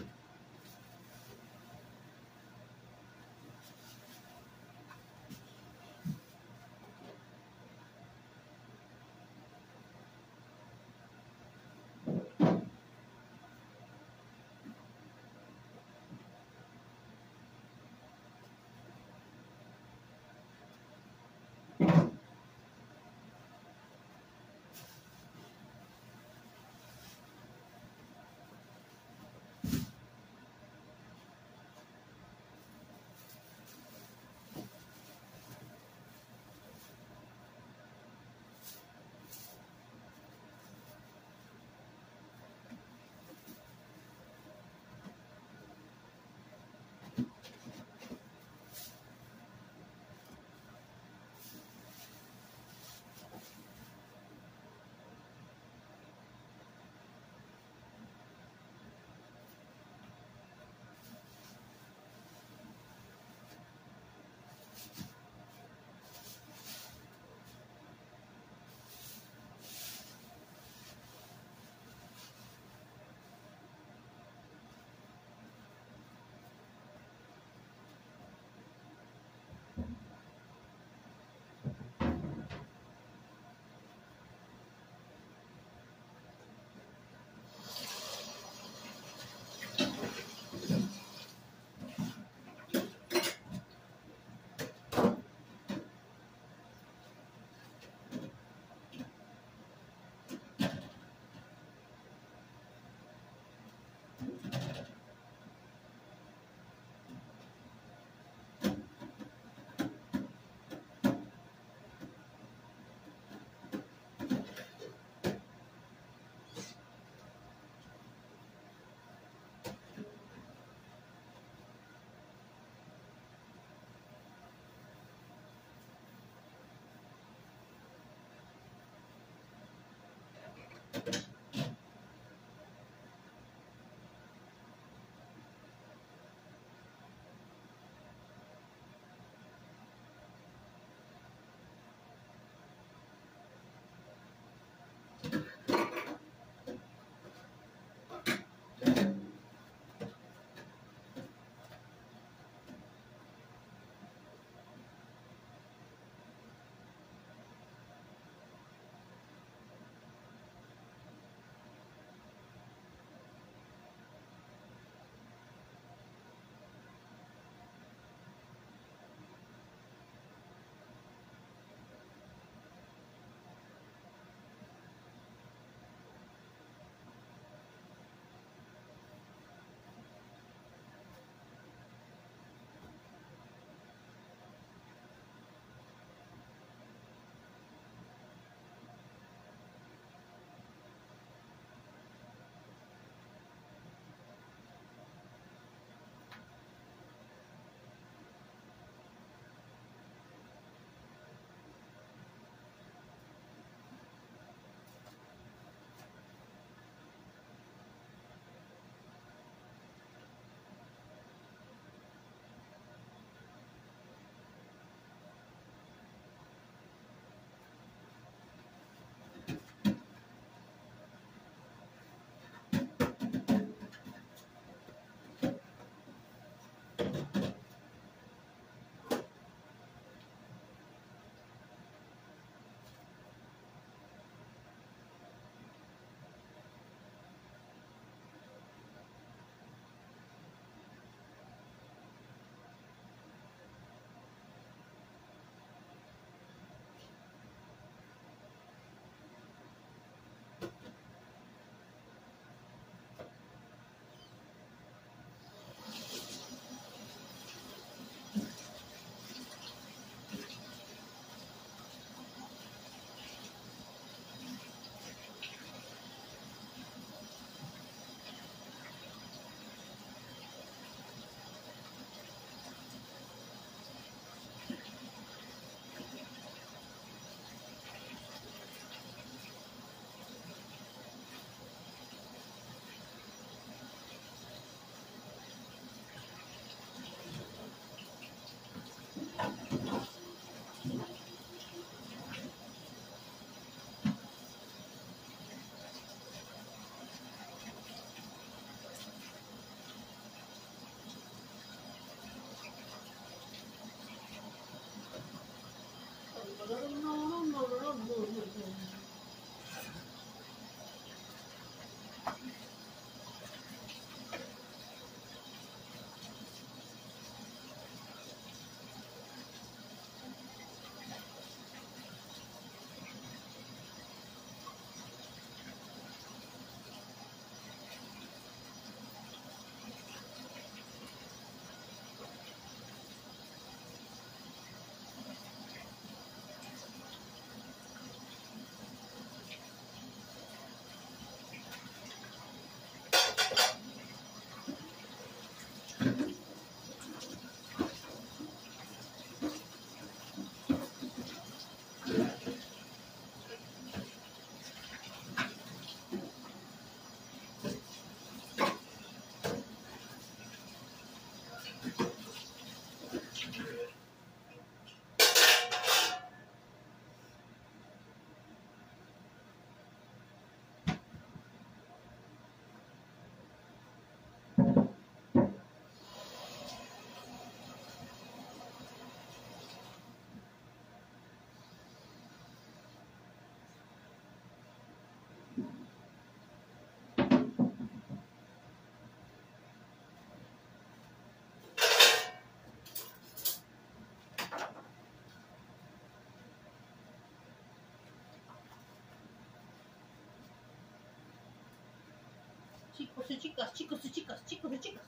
Chicos y chicas, chicos y chicas, chicos y chicas.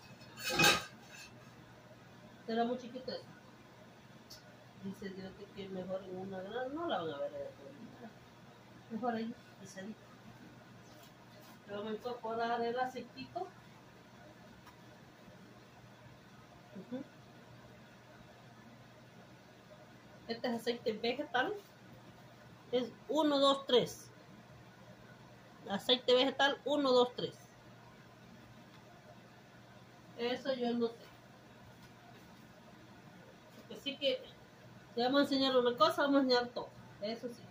Será muy chiquita esa. Dice Dios que mejor en una gran, no la van a ver allá. Mejor ahí, pisadita. Le vamos a incorporar el aceitito. Este es aceite vegetal. Es 1, 2, 3. Aceite vegetal 1, 2, 3. Eso yo no sé. Así que si vamos a enseñar una cosa, vamos a enseñar todo. Eso sí.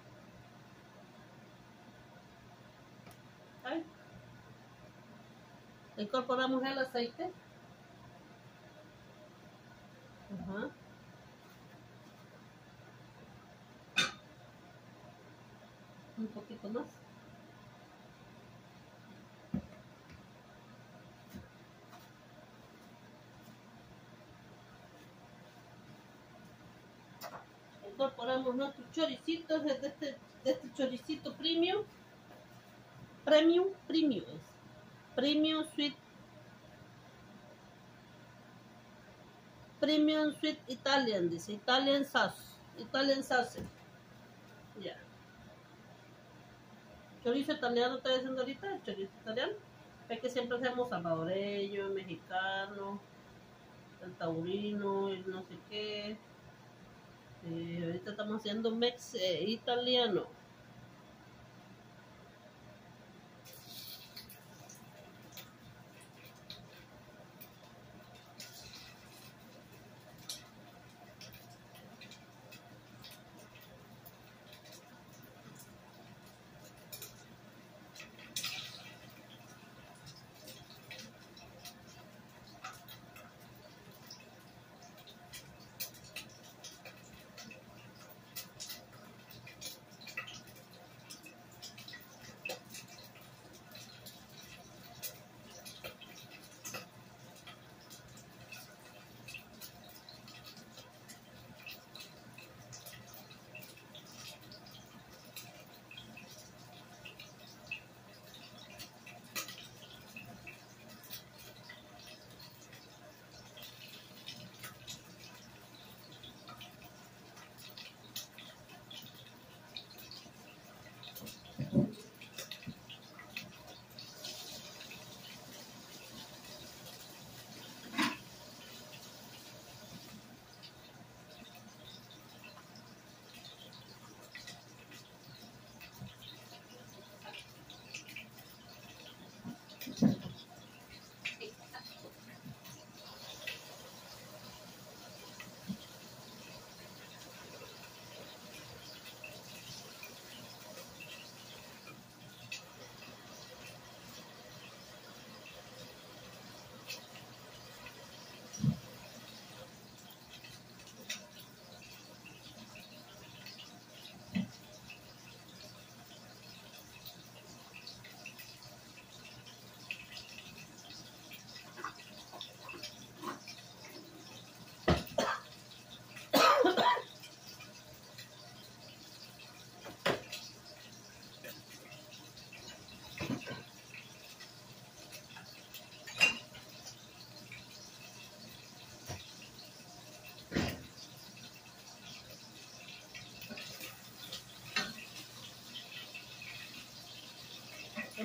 ¿Ay? Incorporamos el aceite. Ajá. Un poquito más. Incorporamos nuestros choricitos de este choricito premium. Premium sweet Italian, dice Italian sauce. Ya. Chorizo italiano estoy haciendo ahorita, el chorizo italiano. Es que siempre hacemos salvadoreño, mexicano, el taurino, el no sé qué. Ahorita estamos haciendo italiano.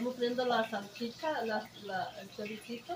Estamos friendo la salchicha, el choricito.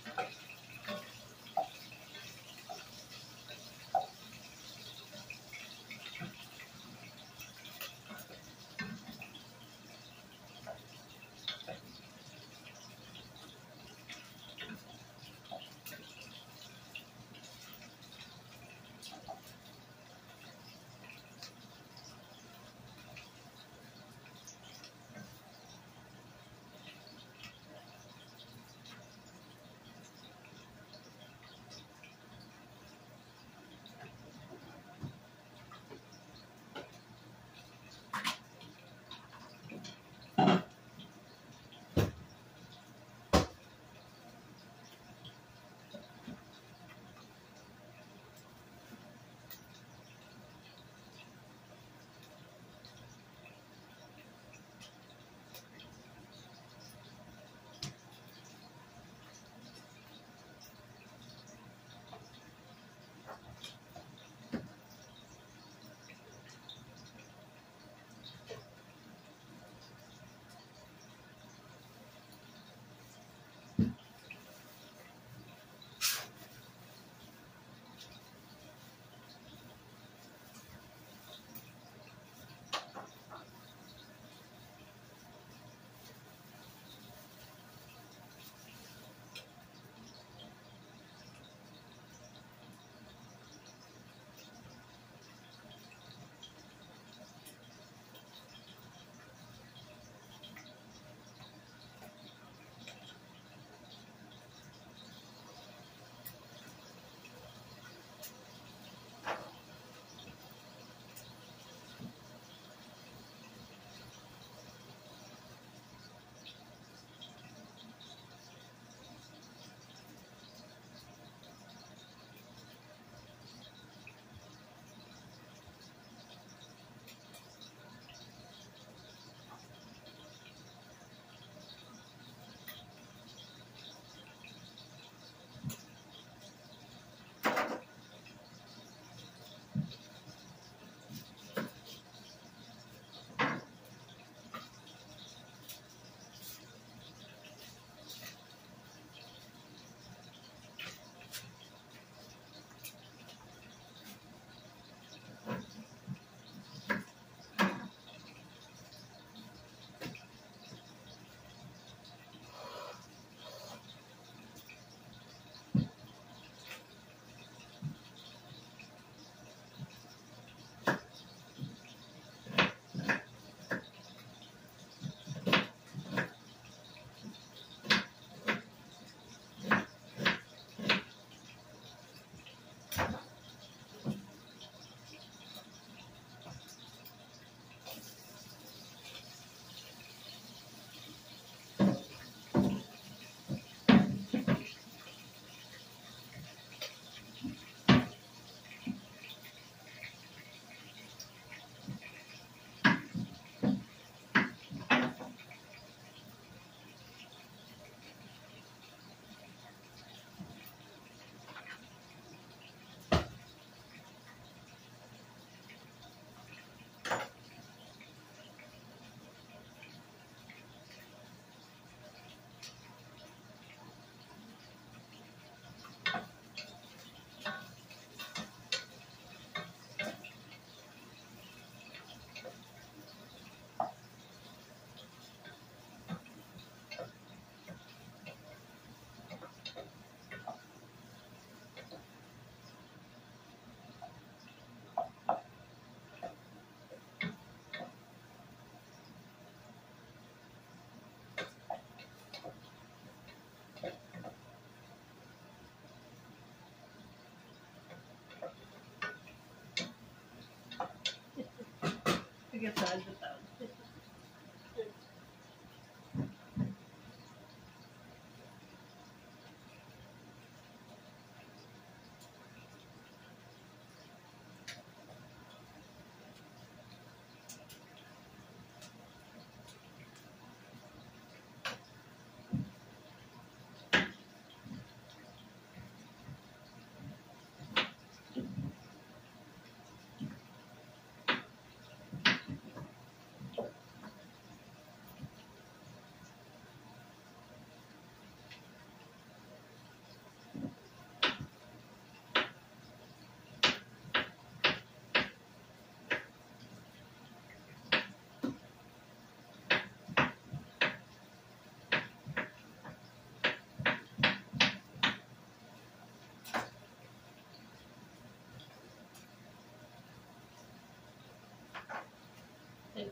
¿Qué tal?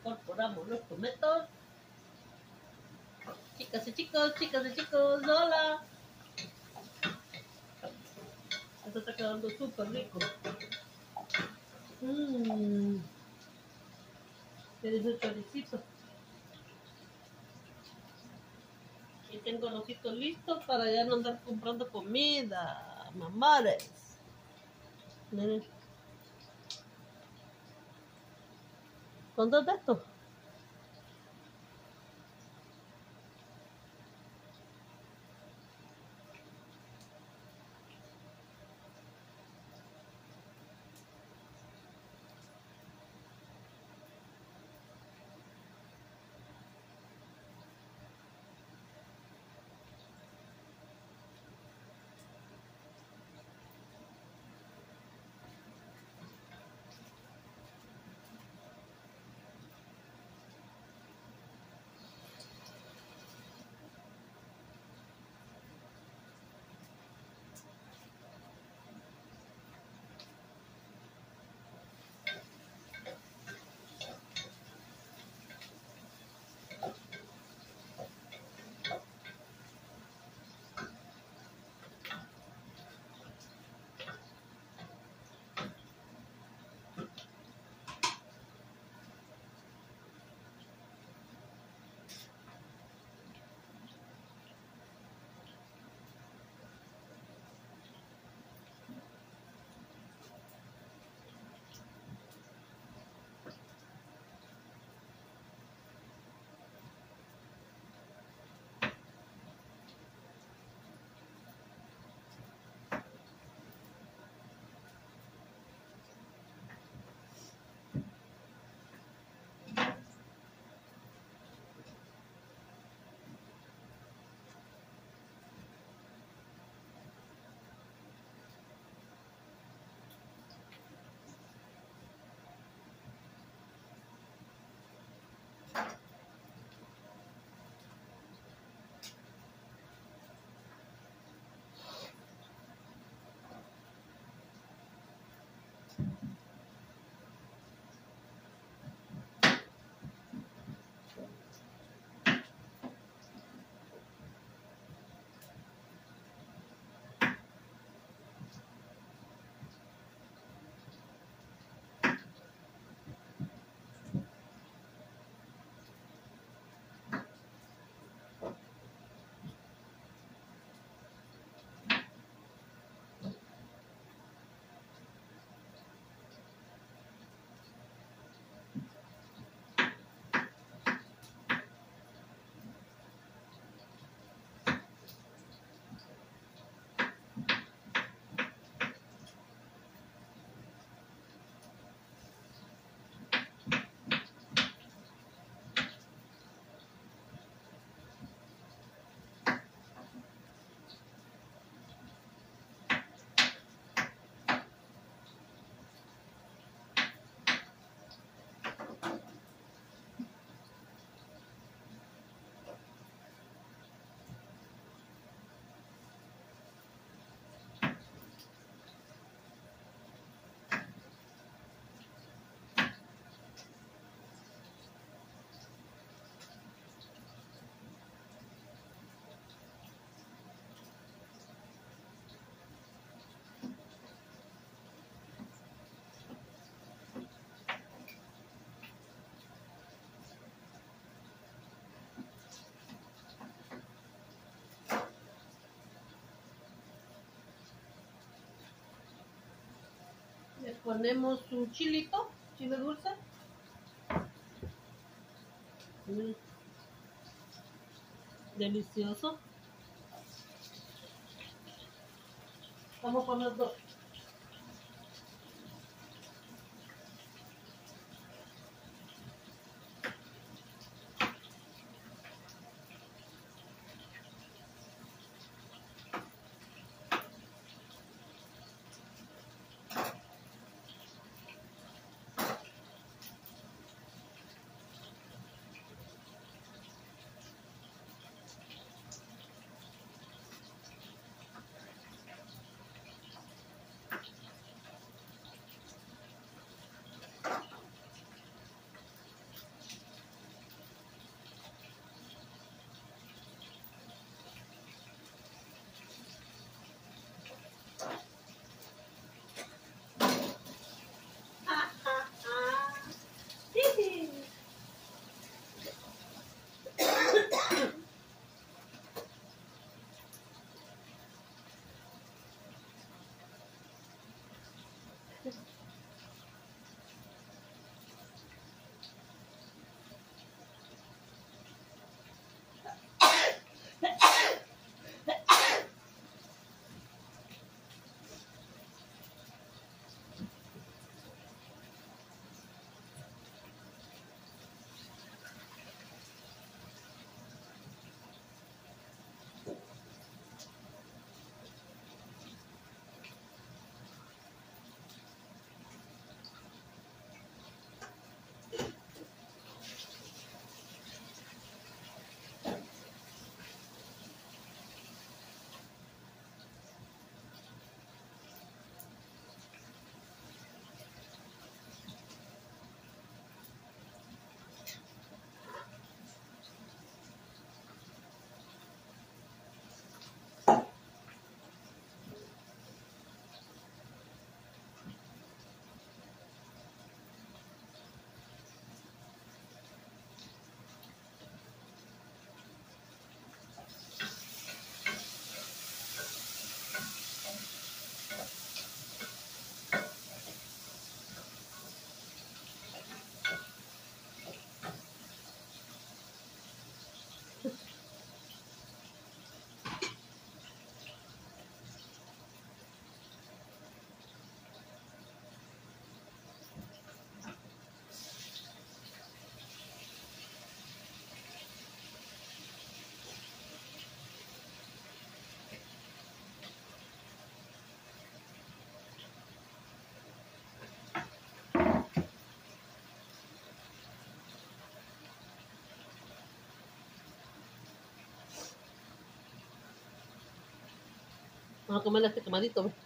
incorporamos los tomatos. Chicas y chicos, hola. Esto está quedando súper rico. Tienes el choricito. Y tengo los ojitos listos para ya no andar comprando comida, mamares. Miren. ¿Con dos de estos? Le ponemos un chilito, chile dulce. Delicioso. Vamos a poner dos. Vamos a comer este quemadito, ¿ves?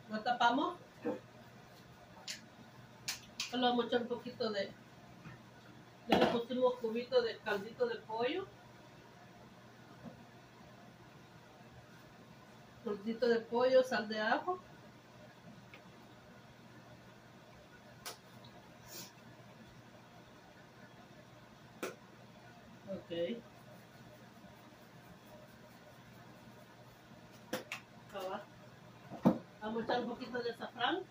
Lo tapamos. Solo vamos a echar un poquito de... Ya le pusimos cubito de caldito de pollo. Caldito de pollo, sal de ajo. Ok. Acá. Vamos a echar un poquito de azafrán.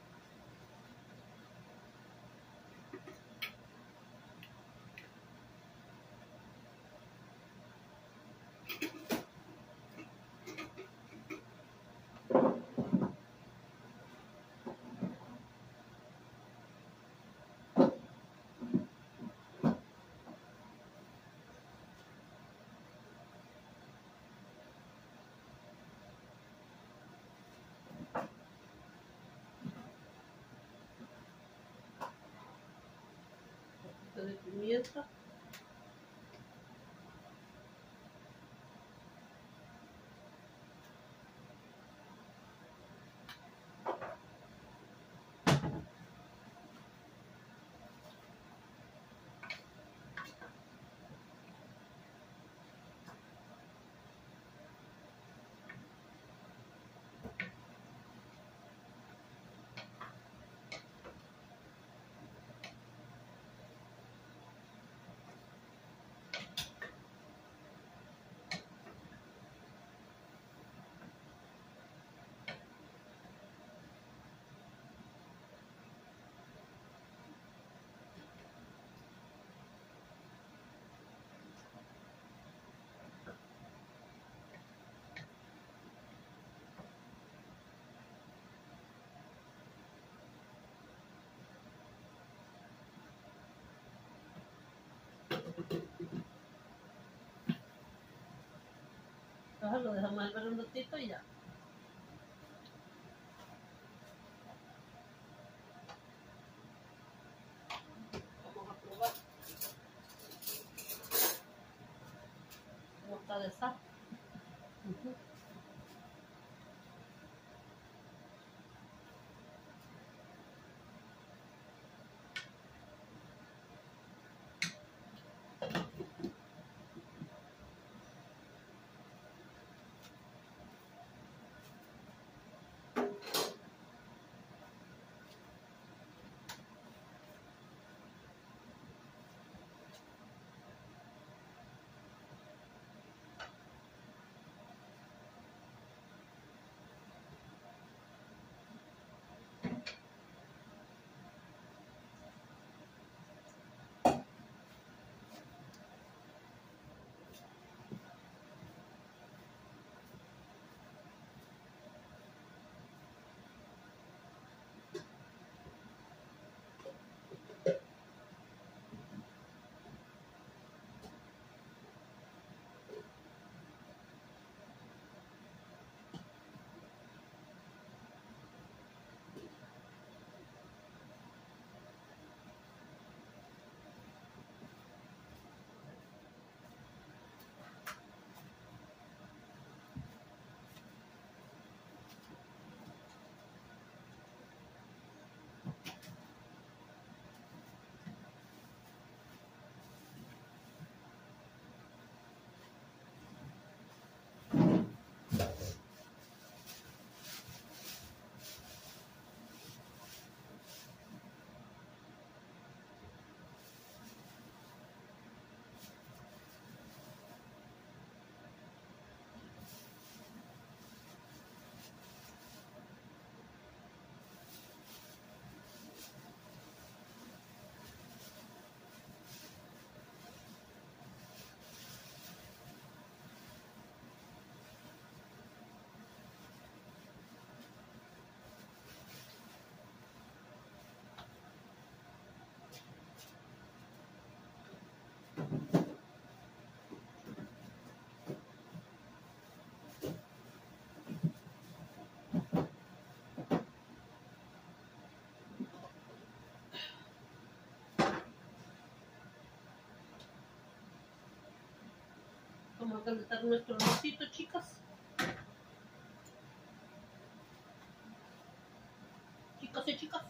Un poquito de pimienta. Entonces lo dejamos hervir un ratito y ya. Vamos a probar cómo está de sal. Vamos a calentar nuestro arrocito, chicas. Chicos y chicas.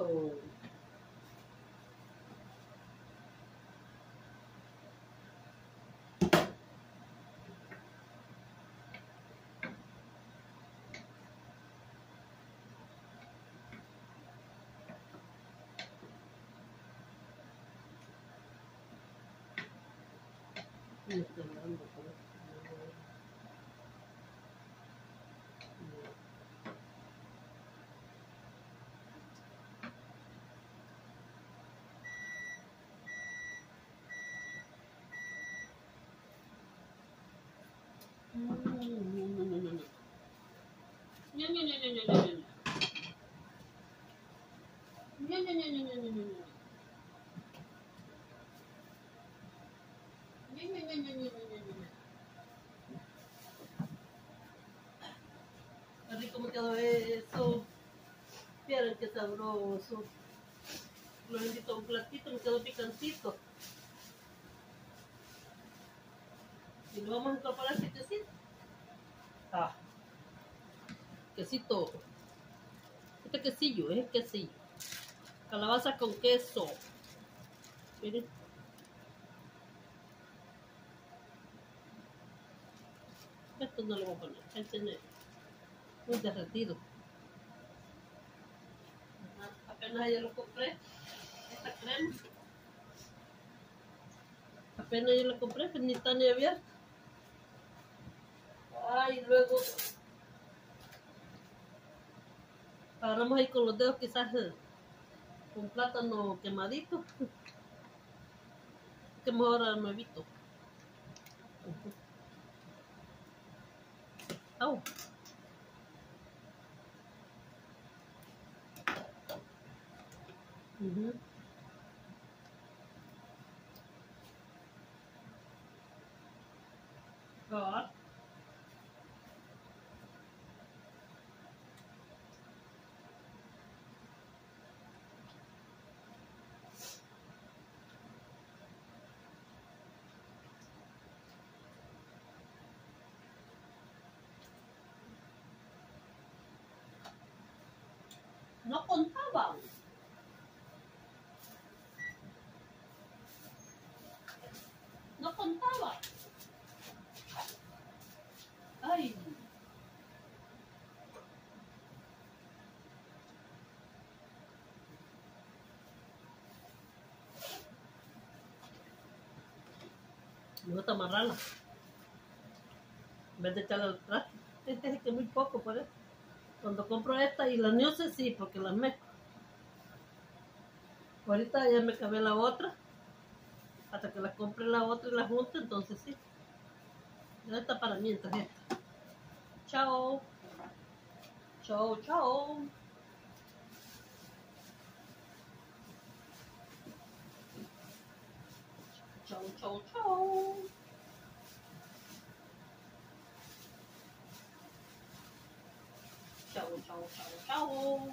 Oh. Me estoy dando por no. Qué rico me quedó eso. Vieron qué sabroso. Lo invito a un platito, me quedó picantito. Y lo vamos a incorporar este quesito. Ah, quesito. Este quesillo, es el quesillo. Calabaza con queso. Miren. Esto no lo voy a poner. Ahí tiene muy derretido. Apenas ayer lo compré. Esta crema. Apenas ayer la compré, que ni está ni abierta. Ay, luego agarramos ahí con los dedos quizás un plátano quemadito. Que mejor al nuevito. Oh. God. No contaban. No contaba. Ay. Me gusta amarrarla. En vez de echarla al traste. Este es que muy poco, por eso. Cuando compro esta y las nueces, sí, porque las mezclo. Ahorita ya me acabé la otra. Hasta que la compre la otra y la junte, entonces sí. Esta para mientras esta. Chao. Chao, chao. Chao, chao, chao. Chao, chao, chao, chao.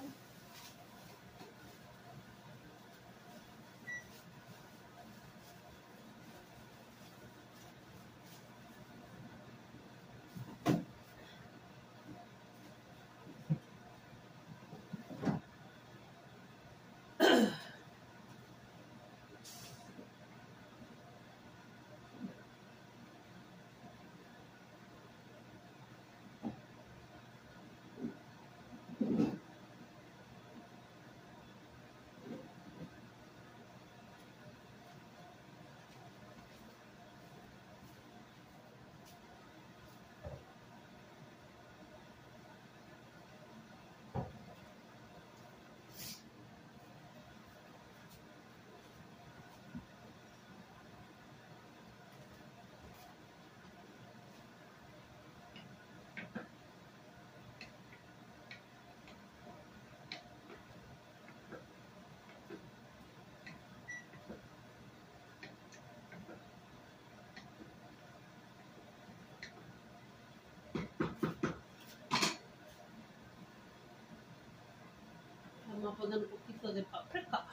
Vamos a poner un poquito de paprika.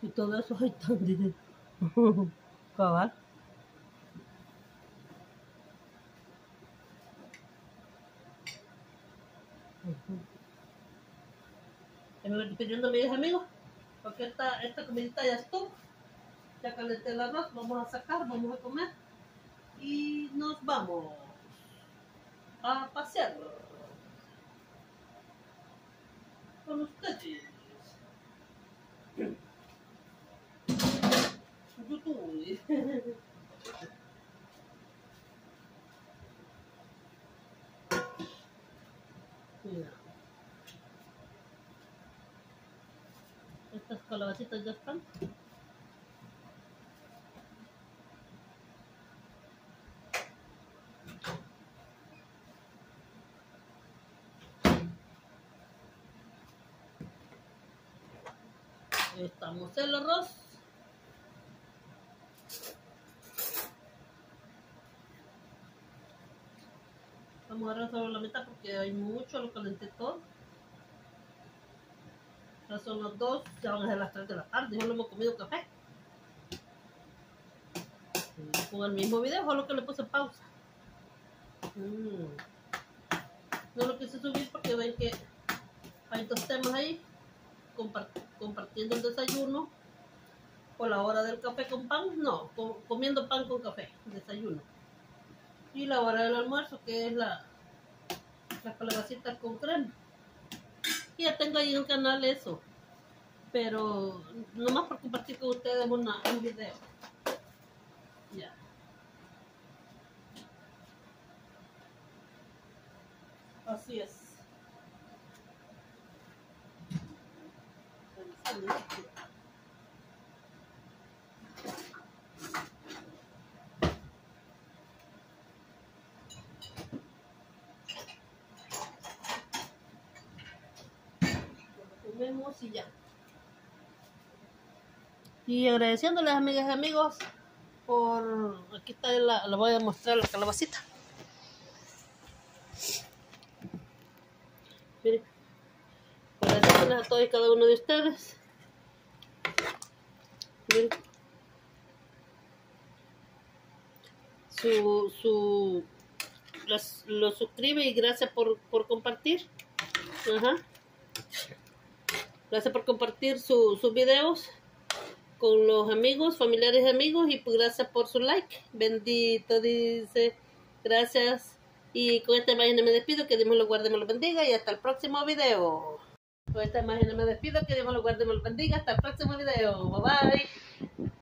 Y todo eso hay tan dinero. Cabal. Y me voy pidiendo a mis amigos, porque esta comidita ya estuvo. Ya calenté el arroz, vamos a sacar, vamos a comer y nos vamos a pasear con ustedes. YouTube. Mira. Estas calabacitas ya están. Estamos el arroz. Vamos a agarrar solo la mitad porque hay mucho, lo calenté todo. Ya son las 2, ya van a ser las 3 de la tarde, ya no hemos comido café. Con el mismo video, solo que le puse pausa. No lo quise subir porque ven que hay dos temas ahí. Compartiendo el desayuno o la hora del café con pan, no, comiendo pan con café, desayuno. Y la hora del almuerzo, que es la calabacita con crema. Y ya tengo ahí en el canal eso, pero nomás por compartir con ustedes un video. Ya. Así es. Comemos y ya. Y agradeciéndoles, amigas y amigos, por... Aquí está, la voy a mostrar la calabacita. Miren, agradeciéndoles a todos y cada uno de ustedes. Miren. Lo suscribe y gracias por compartir. Ajá. Gracias por compartir sus videos con los amigos, familiares y amigos, y pues gracias por su like. Bendito, dice. Gracias. Y con esta imagen me despido, que Dios me lo guarde, me lo bendiga, y hasta el próximo video. Con esta imagen me despido, que Dios me lo guarde, me lo bendiga, hasta el próximo video. Bye bye.